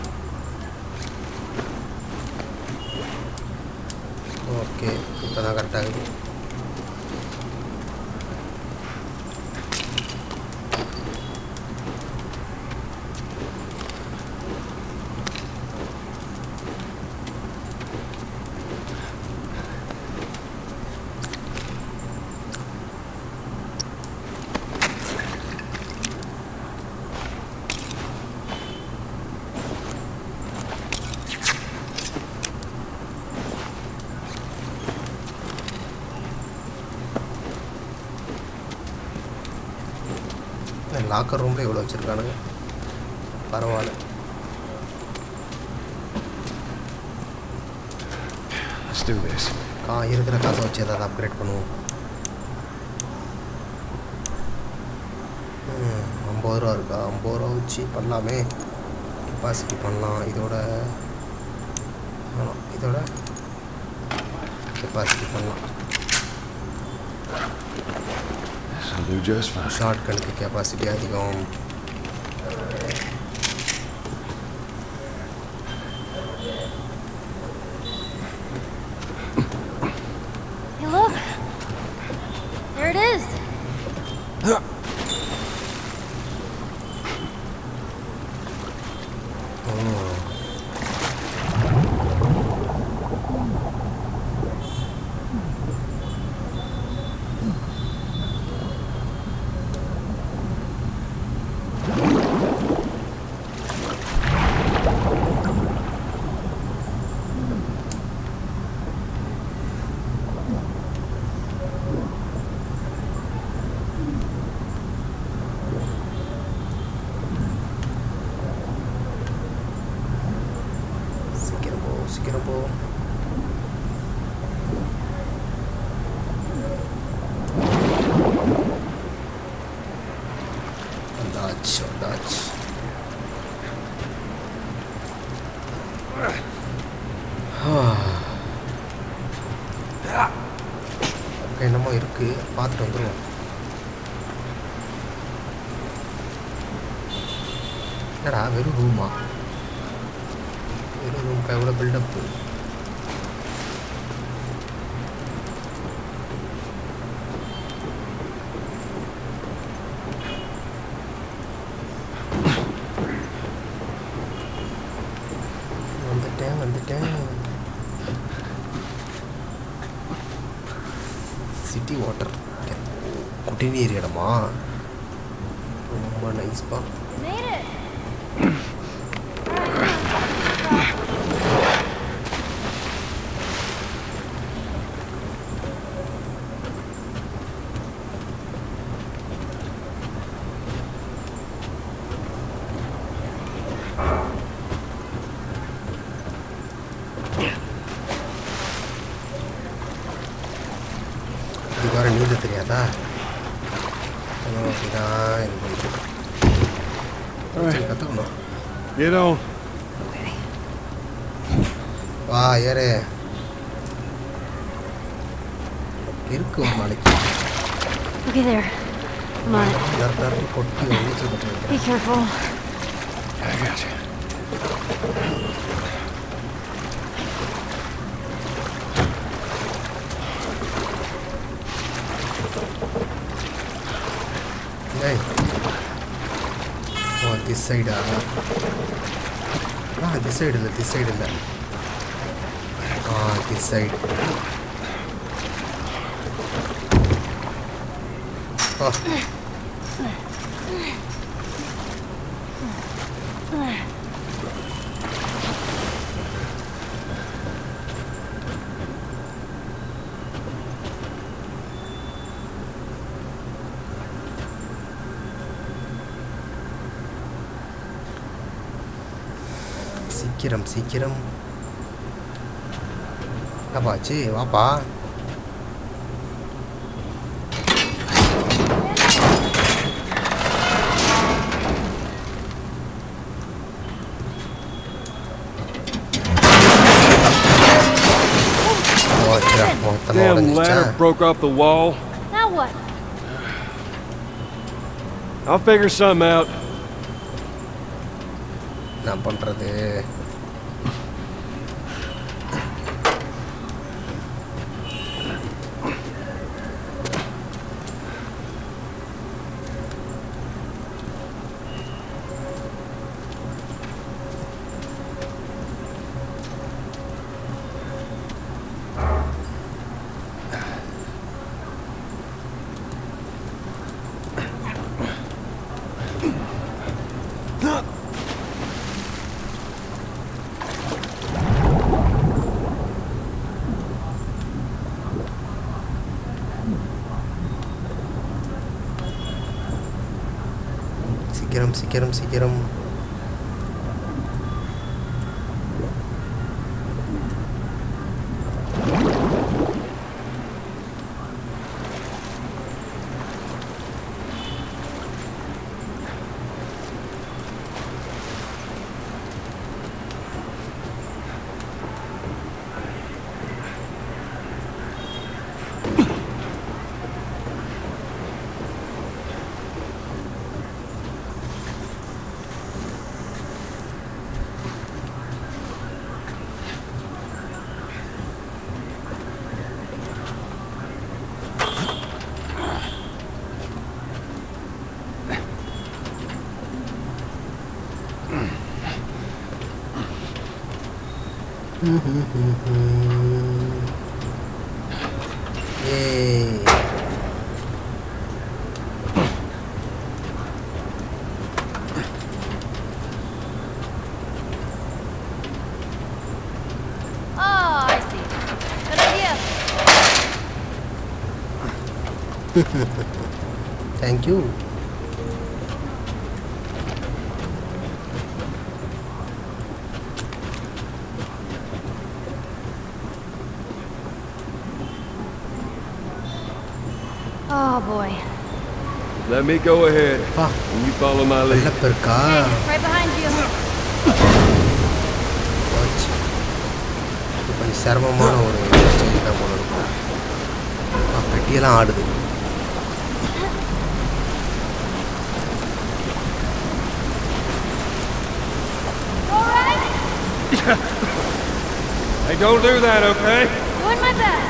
ஓகே இப்போ தான் கரெக்டாக ஸ்டார்ட் ஆகுது. லாக்கர் ரூம்ல எவ்வளோ வச்சுருக்கானுங்க, பரவாயில்ல. கா இருக்கிற காசை வச்சு ஏதாவது அப்கிரேட் பண்ணுவோம். ஐம்பது ரூபா இருக்கா, ஐம்பது ரூபா வச்சு பண்ணலாமே. கெப்பாசிட்டி பண்ணலாம். இதோட இதோட கெப்பாசிட்டி பண்ணலாம். ஷார்ட் கனுக்கு கெப்பாசிட்டி அதிகம். Hey, look! There it is! என்னமோ இருக்கு, பார்த்துட்டு வந்துடுவோம். என்னடா வெறும் ரூமா? வெறும் ரூம்க்கு எவ்வளோ பில்டப்பு. வந்துட்டேன் வந்துட்டேன் சிட்டி வாட்டர் குடிநீர் இடமா? ரொம்ப நைஸ்பா. இதுவரை நீந்த தெரியாதா? அப்படிதான் இது பண்ணுறேன். கற்றுக்கணும். வா ஏறு. இருக்கு ஒரு நாளைக்கு. Okay there. Come on. எல்லாரும் கொட்டி வந்து Be careful. I got you. Hey. Oh, this side. Ah, this side illa, this side illa. Ah, this side. Oh. சீக்கிரம் சீக்கிரம். என்னப்பாச்சு? வாப்பா. Damn ladder broke off the wall. Now what? I'll figure something out. என்ன பண்றது? சீக்கிரம் சீக்கிரம் சீக்கிரம். Yay. Oh, I see. Good idea. Thank you. Oh boy. Let me go ahead. Ah. And you follow my lead. வெள்ளப்ப இருக்கா? Hey, right behind you. Watch. இது கொஞ்சம் சிரமமான ஒரு ஸ்டேஜ் தான் போல இருக்கும். ஆ, பெட்டியெல்லாம் ஆடுது. Hey, don't do that, okay? Doing my best.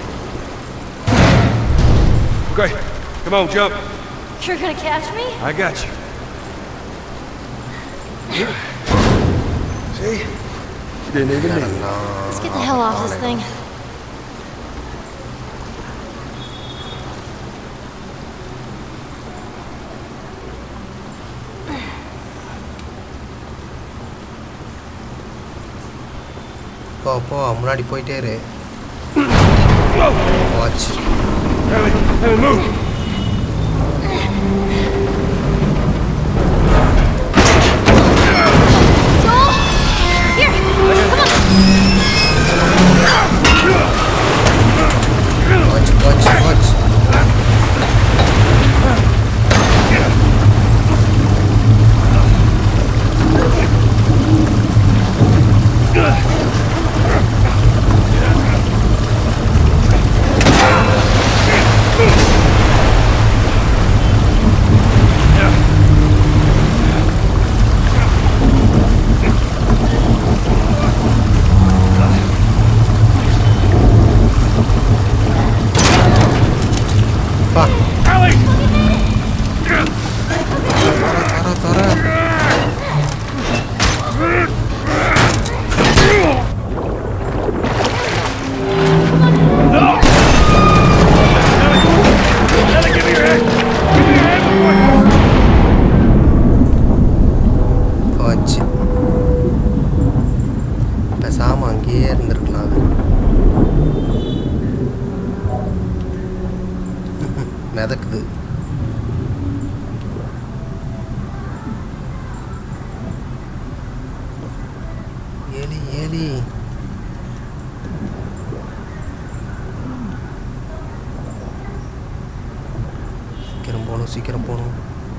Great. Come on, jump. You're gonna catch me? I got you. See? You didn't even need me. Let's get the hell off this thing. போ போ முன்னாடி போயிட்டே இரு. Watch. Ellie, Ellie, move! Joel! Here! Come on! Watch, watch, watch. மிதக்குது. Ellie Ellie சீக்கிரம் போகணும் சீக்கிரம் போகணும்.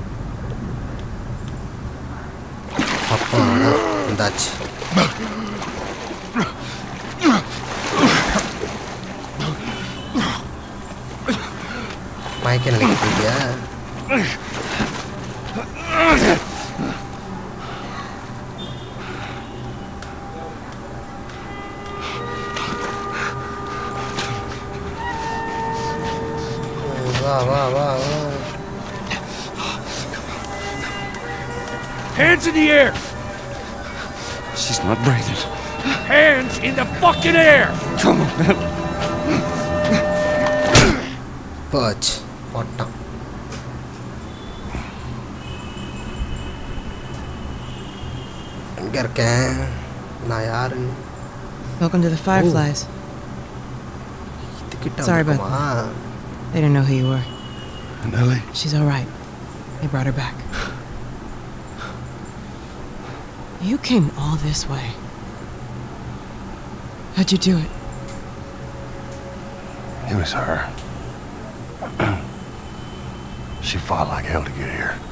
அப்பாடா வந்தாச்சு. மயக்க நிலைக்கு போயிட்டியா? வா வா வா வா. Hands in the air! She's not breathing. Hands in the fucking air! Come on, man. போச்சு போட்டான். எங்க இருக்கேன் நான் யாரு? Welcome to the Fireflies. இதுக்கிட்ட Sorry about வந்துருக்குமா? They didn't know who you were. And Ellie? She's all right. They brought her back. You came all this way. How'd you do it? It was her. She fought like hell to get here.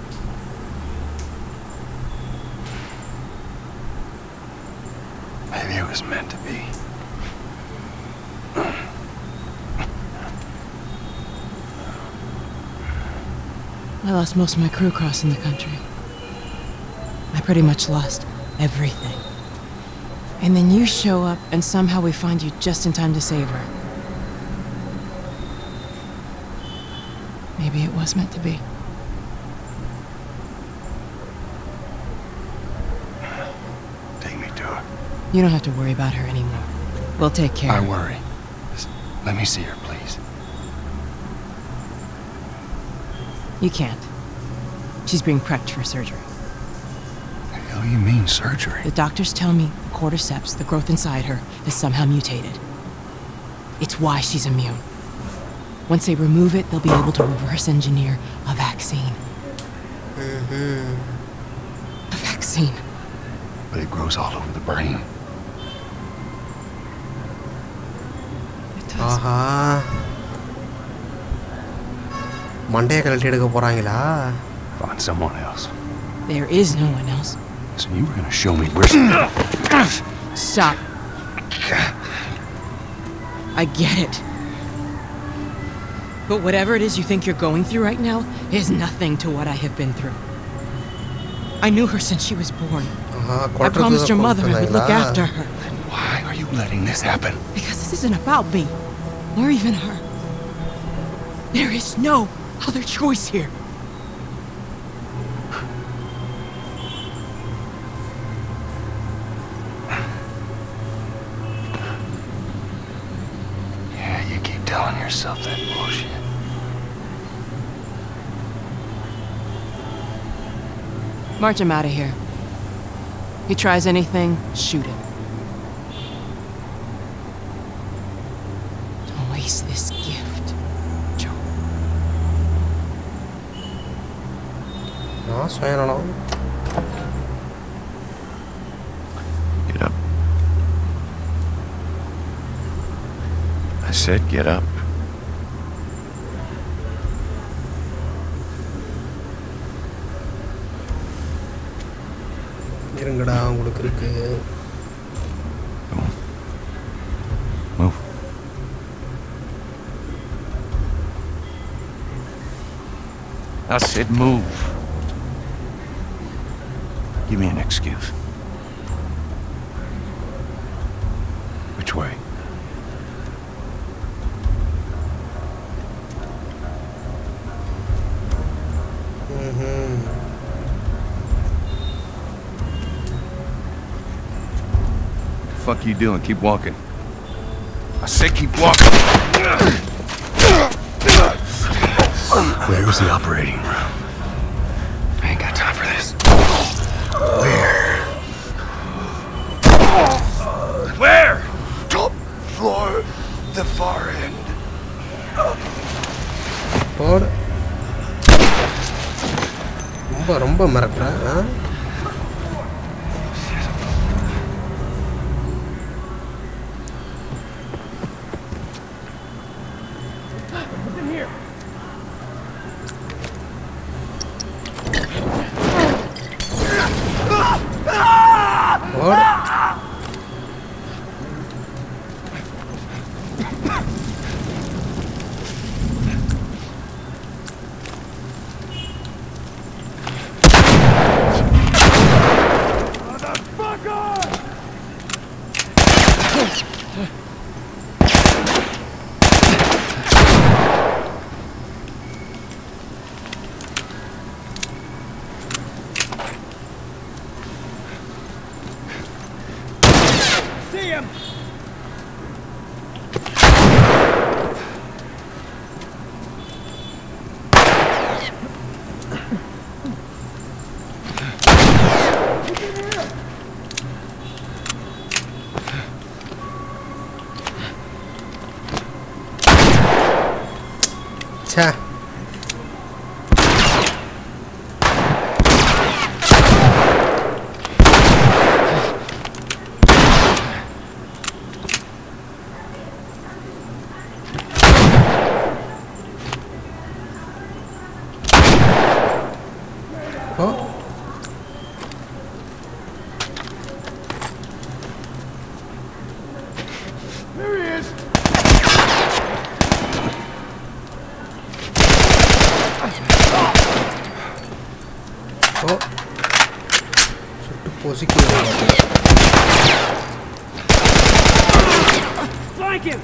Maybe it was meant to be. I lost most of my crew crossing the country. I pretty much lost everything. And then you show up, and somehow we find you just in time to save her. Maybe it was meant to be. Take me to her. You don't have to worry about her anymore. We'll take care I of her. worry. Just let me see her, please. You can't. She's being prepped for surgery. The hell you mean, surgery? The doctors tell me the cordyceps, the growth inside her, is somehow mutated. It's why she's immune. Once they remove it, they'll be able to reverse engineer a vaccine. Mm-hmm. A vaccine. But it grows all over the brain. It does. ஆஹா மண்டைய கழட்டி எடுக்க போறாங்களா? Find someone else. There is no one else. Listen, you were gonna show me where she... Stop. I get it. But whatever it is you think you're going through right now is nothing to what I have been through. I knew her since she was born. Aha I promised your mother I would look after her. Then why are you letting this happen? Because this isn't about me, or even her. There is no other choice here. Yeah, you keep telling yourself that bullshit. March him out of here. He tries anything, shoot him. Don't waste this gift, Joe. நான் சுயநலம். Get up. I said get up. இருங்கடா உங்களுக்கு இருக்கு. Come on. Move. I said move. Give me an excuse. Which way? ம்ஹும். Fuck you doing? Keep walking. I said keep walking. Where's the operating room? I ain't got time for this. Where? Where? Top floor, the far end. போடு. ரொம்ப ரொம்ப மிரட்டுற. ஆ? போடு. See him! ச்சே. Flank him!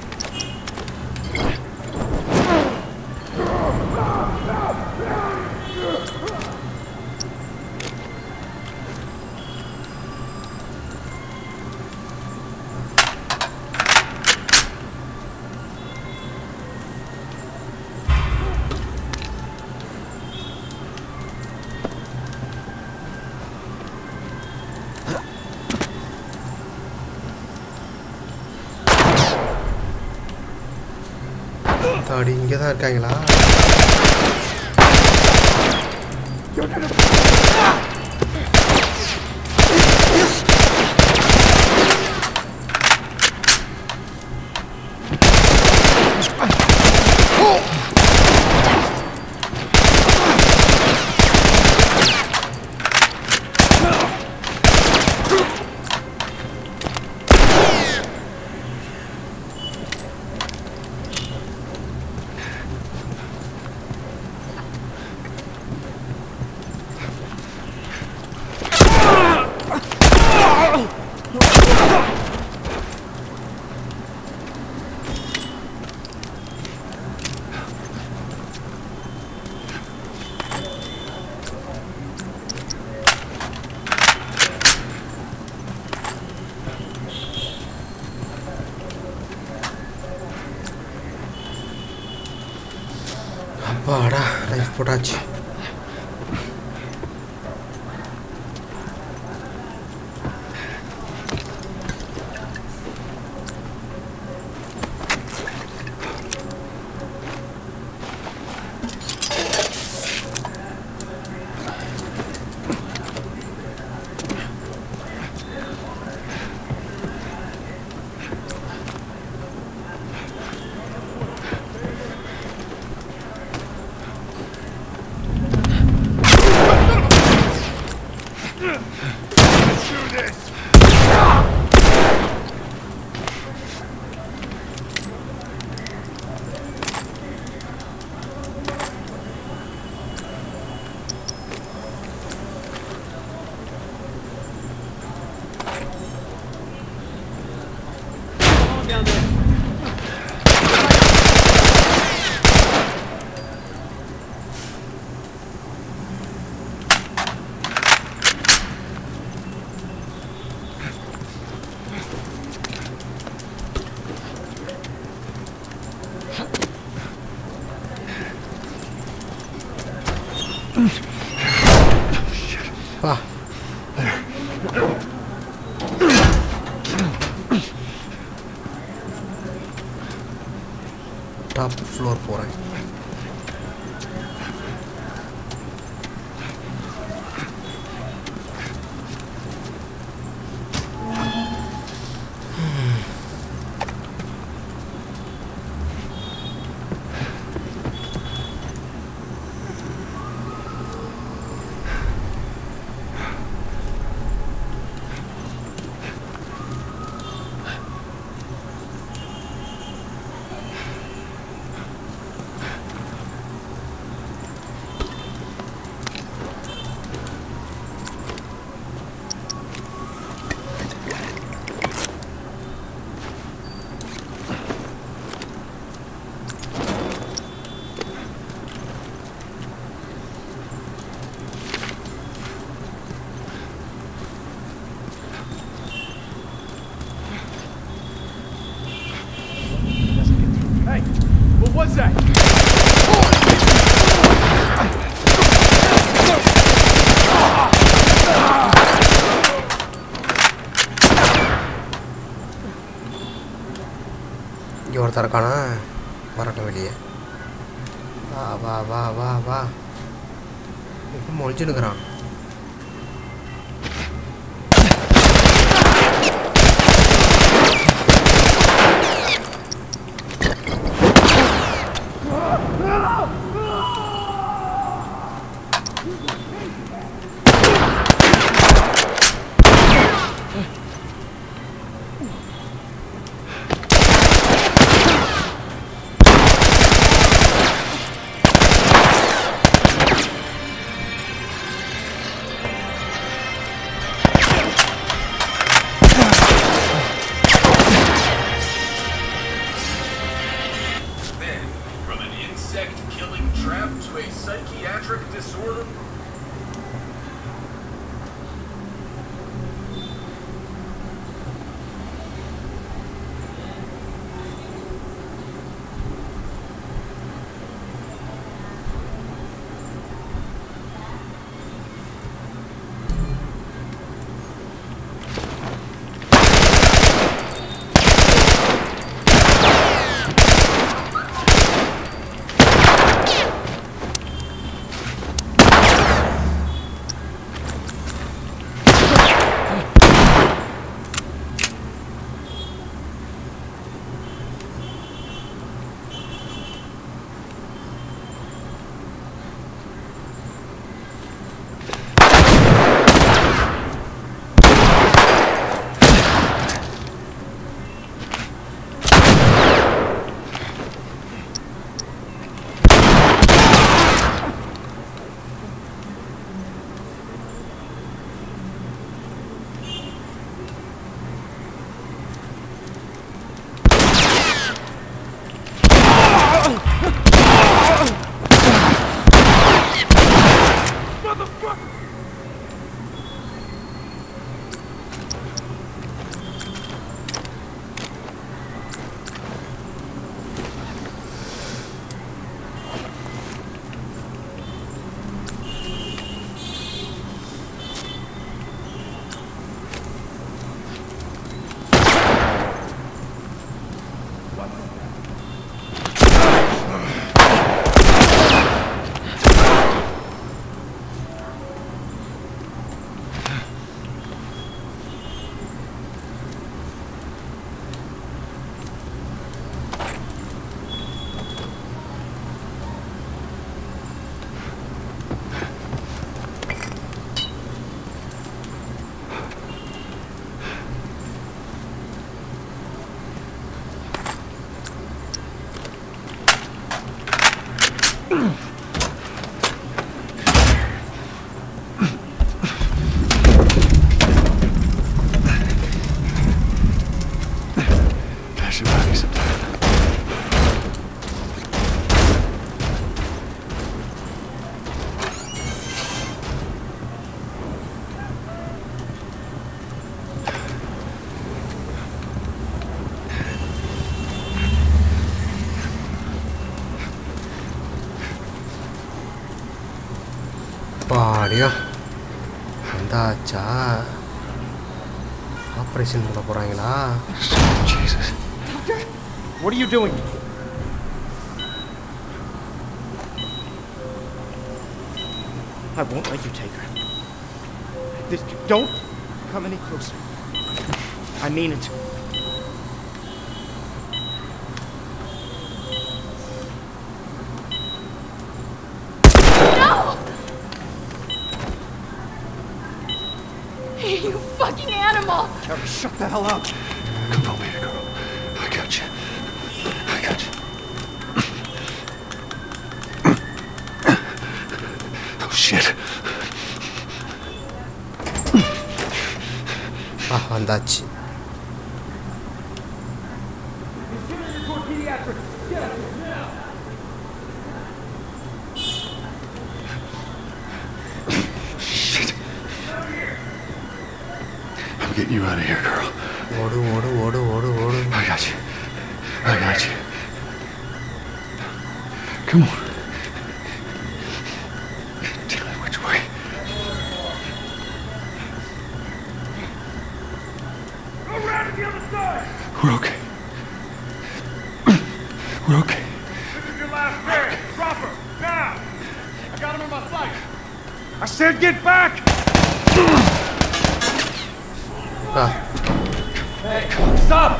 தாடி இங்கே தான் இருக்காங்களா? அப்பாடா லைஃப் போட்டாச்சு. வா டாப் ஃப்ளோர் போகிறேன். What's that? இங்கே ஒருத்தர் இருக்கானா? வரட்டும் வெளியே. வா வா வா வா வா. இப்போ முழிச்சுன்னுக்குறான். ஐயோ வந்தாச்சா ஆப்ரேஷன் பண்ண போறாங்களா Jesus. What are you doing? I won't let you take her. This, don't come any closer. I mean it. No! You fucking animal! Terry, shut the hell up. Come on, baby girl. I got you. I got you. Oh, shit. ஆ வந்தாச்சு Shit. I'm getting you out of here, girl. ஓடு ஓடு ஓடு ஓடு ஓடு I got you. I got you. Come on. Tell me which way. Go around to the other side. We're okay. We're okay. This is your last chance. Drop her now. I got him in my sight. I said get back. Ah Hey, stop.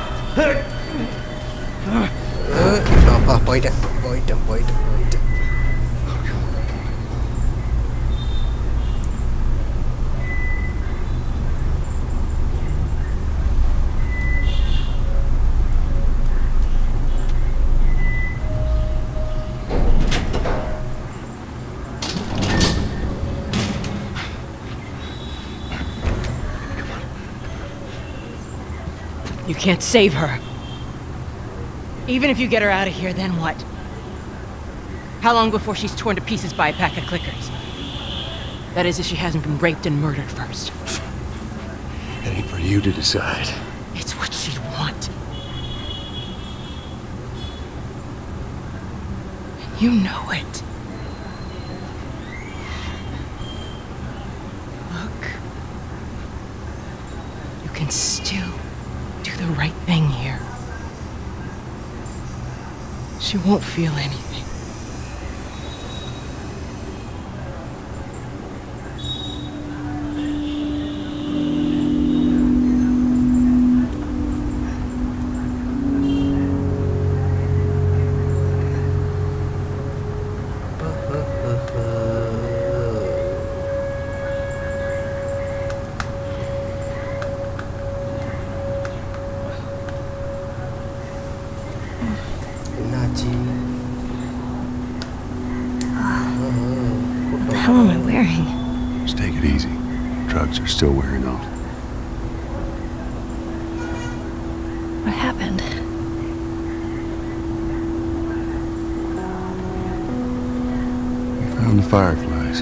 அப்பா போயிட்டேன் போயிட்டேன் போயிட்டேன் போயிட்டேன் You can't save her. Even if you get her out of here, then what? How long before she's torn to pieces by a pack of clickers? That is, if she hasn't been raped and murdered first. It ain't for you to decide. It's what she'd want. You know it. Look. You can still do the right thing here. She won't feel anything. என்னாச்சு What the hell am I wearing? Just take it easy. Drugs are still wearing off. What happened? We found the fireflies.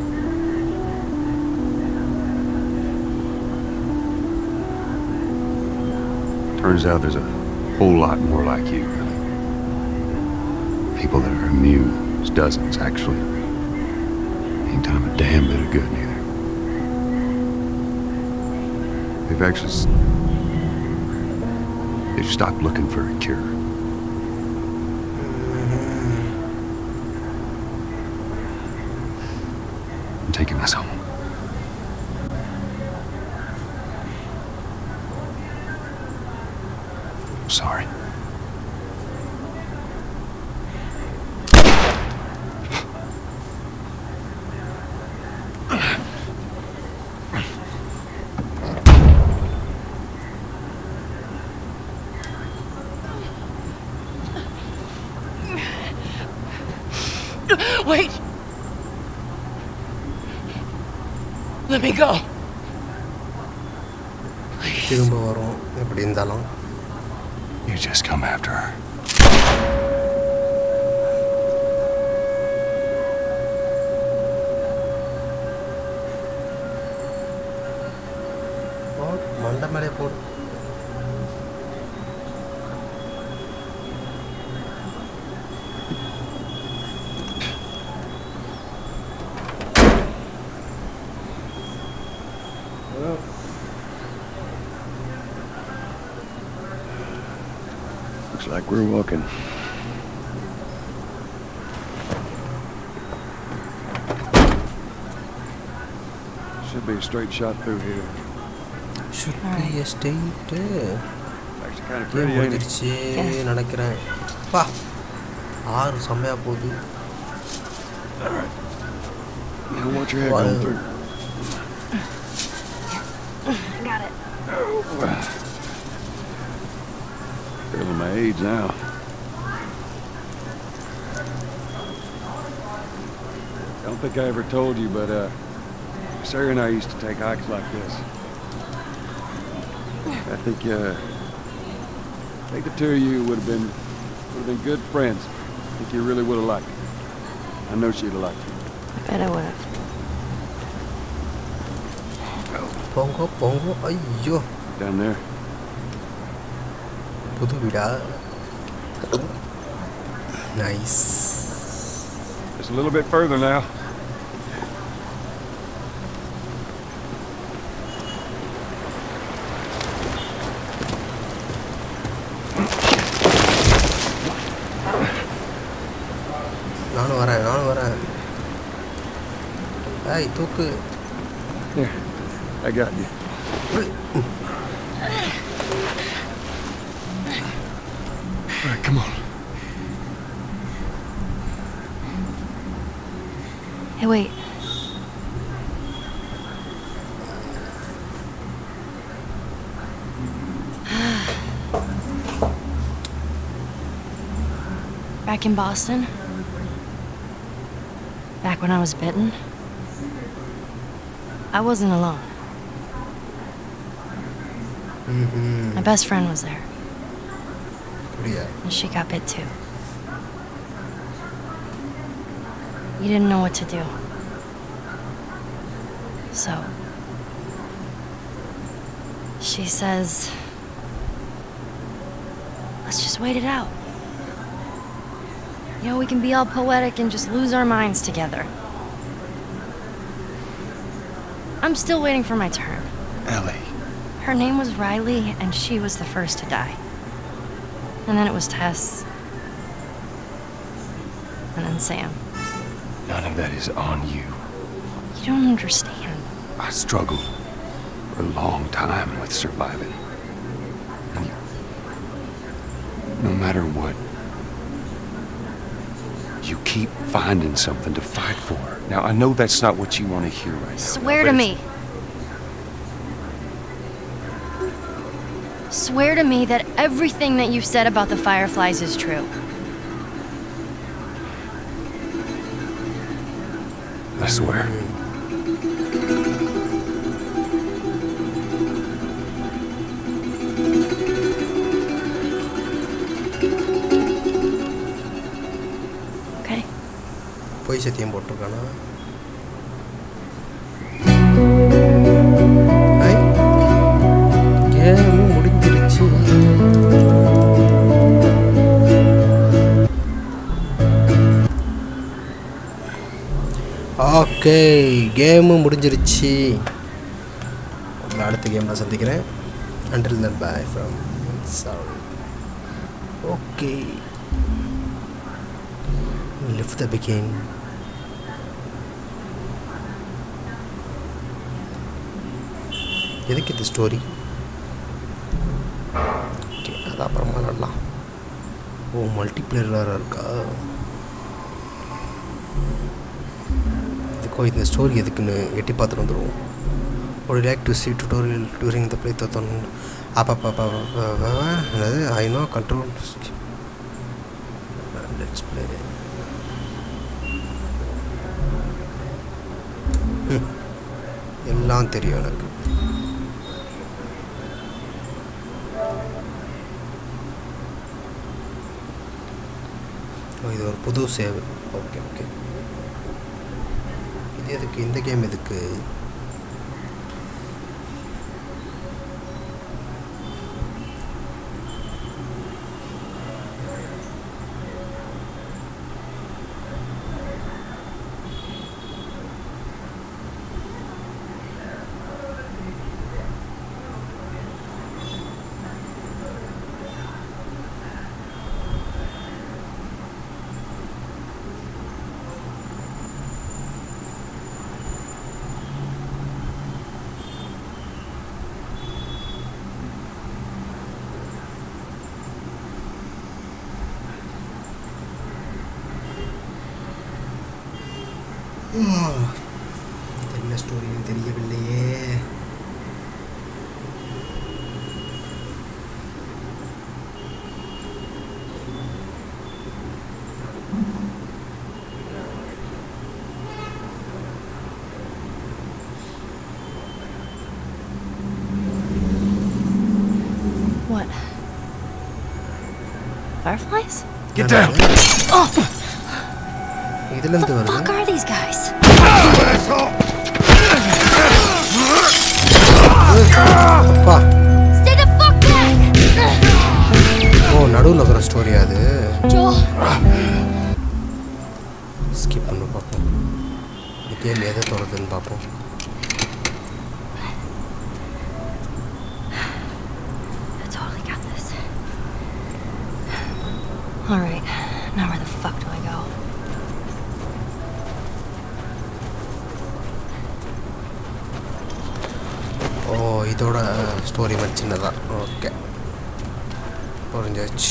Turns out there's a whole lot more like you, really. People that are immune. There's dozens, actually. Ain't done 'em a damn bit of good, neither. They've actually... s- They've stopped looking for a cure. I'm taking us home. I'm sorry. Wait! Let me go. திரும்ப வரும் எப்படி இருந்தாலும் You just come after her. மண்டை மேலே போடு Looks like we're walking. Should be a straight shot through here. Should be a state. Actually kind of pretty, ain't it? முடிஞ்சிருச்சு நினைக்கிறேன். பா ஆறு செம்மையா போகுது. Alright. Now watch your head going through. Got it. Feeling my age now. I don't think I ever told you, but uh, Sarah and I used to take hikes like this. I think, uh, I think the two of you would have been, would have been good friends. I think you really would have liked it. I know she'd have liked you. I bet I would have. Pongo, pongo, ayyo. Down there. புது வீடா? Nice. Just a little bit further now. நானும் வரேன் நானும் வரேன். ஏய் தூக்கு. Here, I got you. All right, come on. Hey, wait. Back in Boston, back when I was bitten, I wasn't alone. Mm-hmm. My best friend was there, Yeah. and she got bit too. You didn't know what to do. So, she says, let's just wait it out. You know, we can be all poetic and just lose our minds together. I'm still waiting for my turn. Ellie. Her name was Riley, and she was the first to die. And then it was Tess. And then Sam. None of that is on you. You don't understand. I struggled for a long time with surviving. And you, no matter what, you keep finding something to fight for. Now, I know that's not what you want to hear right now. Swear to me. Swear to me that everything that you've said about the Fireflies is true. I swear. Okay. போய் சத்தியம் போட்டிருக்கானா? ஐ game முடிஞ்சிருச்சு. Okay game முடிஞ்சிருச்சு. அடுத்த கேமில் சந்திக்கிறேன். Until then, bye from Sorry. Okay. Lift the begin. எதுக்கு இது ஸ்டோரி? ஓகே அது அப்புறமா விளாடலாம். ஓ மல்டிப்ளேயர் வேறு இருக்கா? இதுக்கோ இந்த ஸ்டோரி எதுக்குன்னு எட்டி பார்த்துட்டு வந்துடுவோம். Would you like to see tutorial during the plaython? அப்பப்பா என்னது I know control. Let's play. எல்லாம் தெரியும் எனக்கு. இது ஒரு புது சேவ். ஓகே ஓகே இது எதுக்கு இந்த கேம் எதுக்கு? என்ன ஸ்டோரின்னு தெரியவில்லையே. What? Fireflies? Get down! Oh! இதுல இருந்து What the fuck வருது. are these guys? அப்பா. Stay the fuck back! ஓ நடுவுல இருக்கிற ஸ்டோரி அது. Joel. ஸ்கிப் பண்ணு பாப்போம். இந்த கேம் எதை தொடருதுன்னு பாப்போம். I totally got this. All right. Now where the fuck do I go? ஓ இதோட ஸ்டோரி மாதிரி சின்னதா. ஓகே புரிஞ்சாச்சு.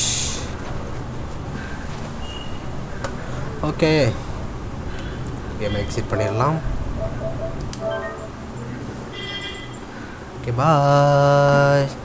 ஓகே கேம் எக்ஸிட் பண்ணிடலாம். ஓகே பாய்.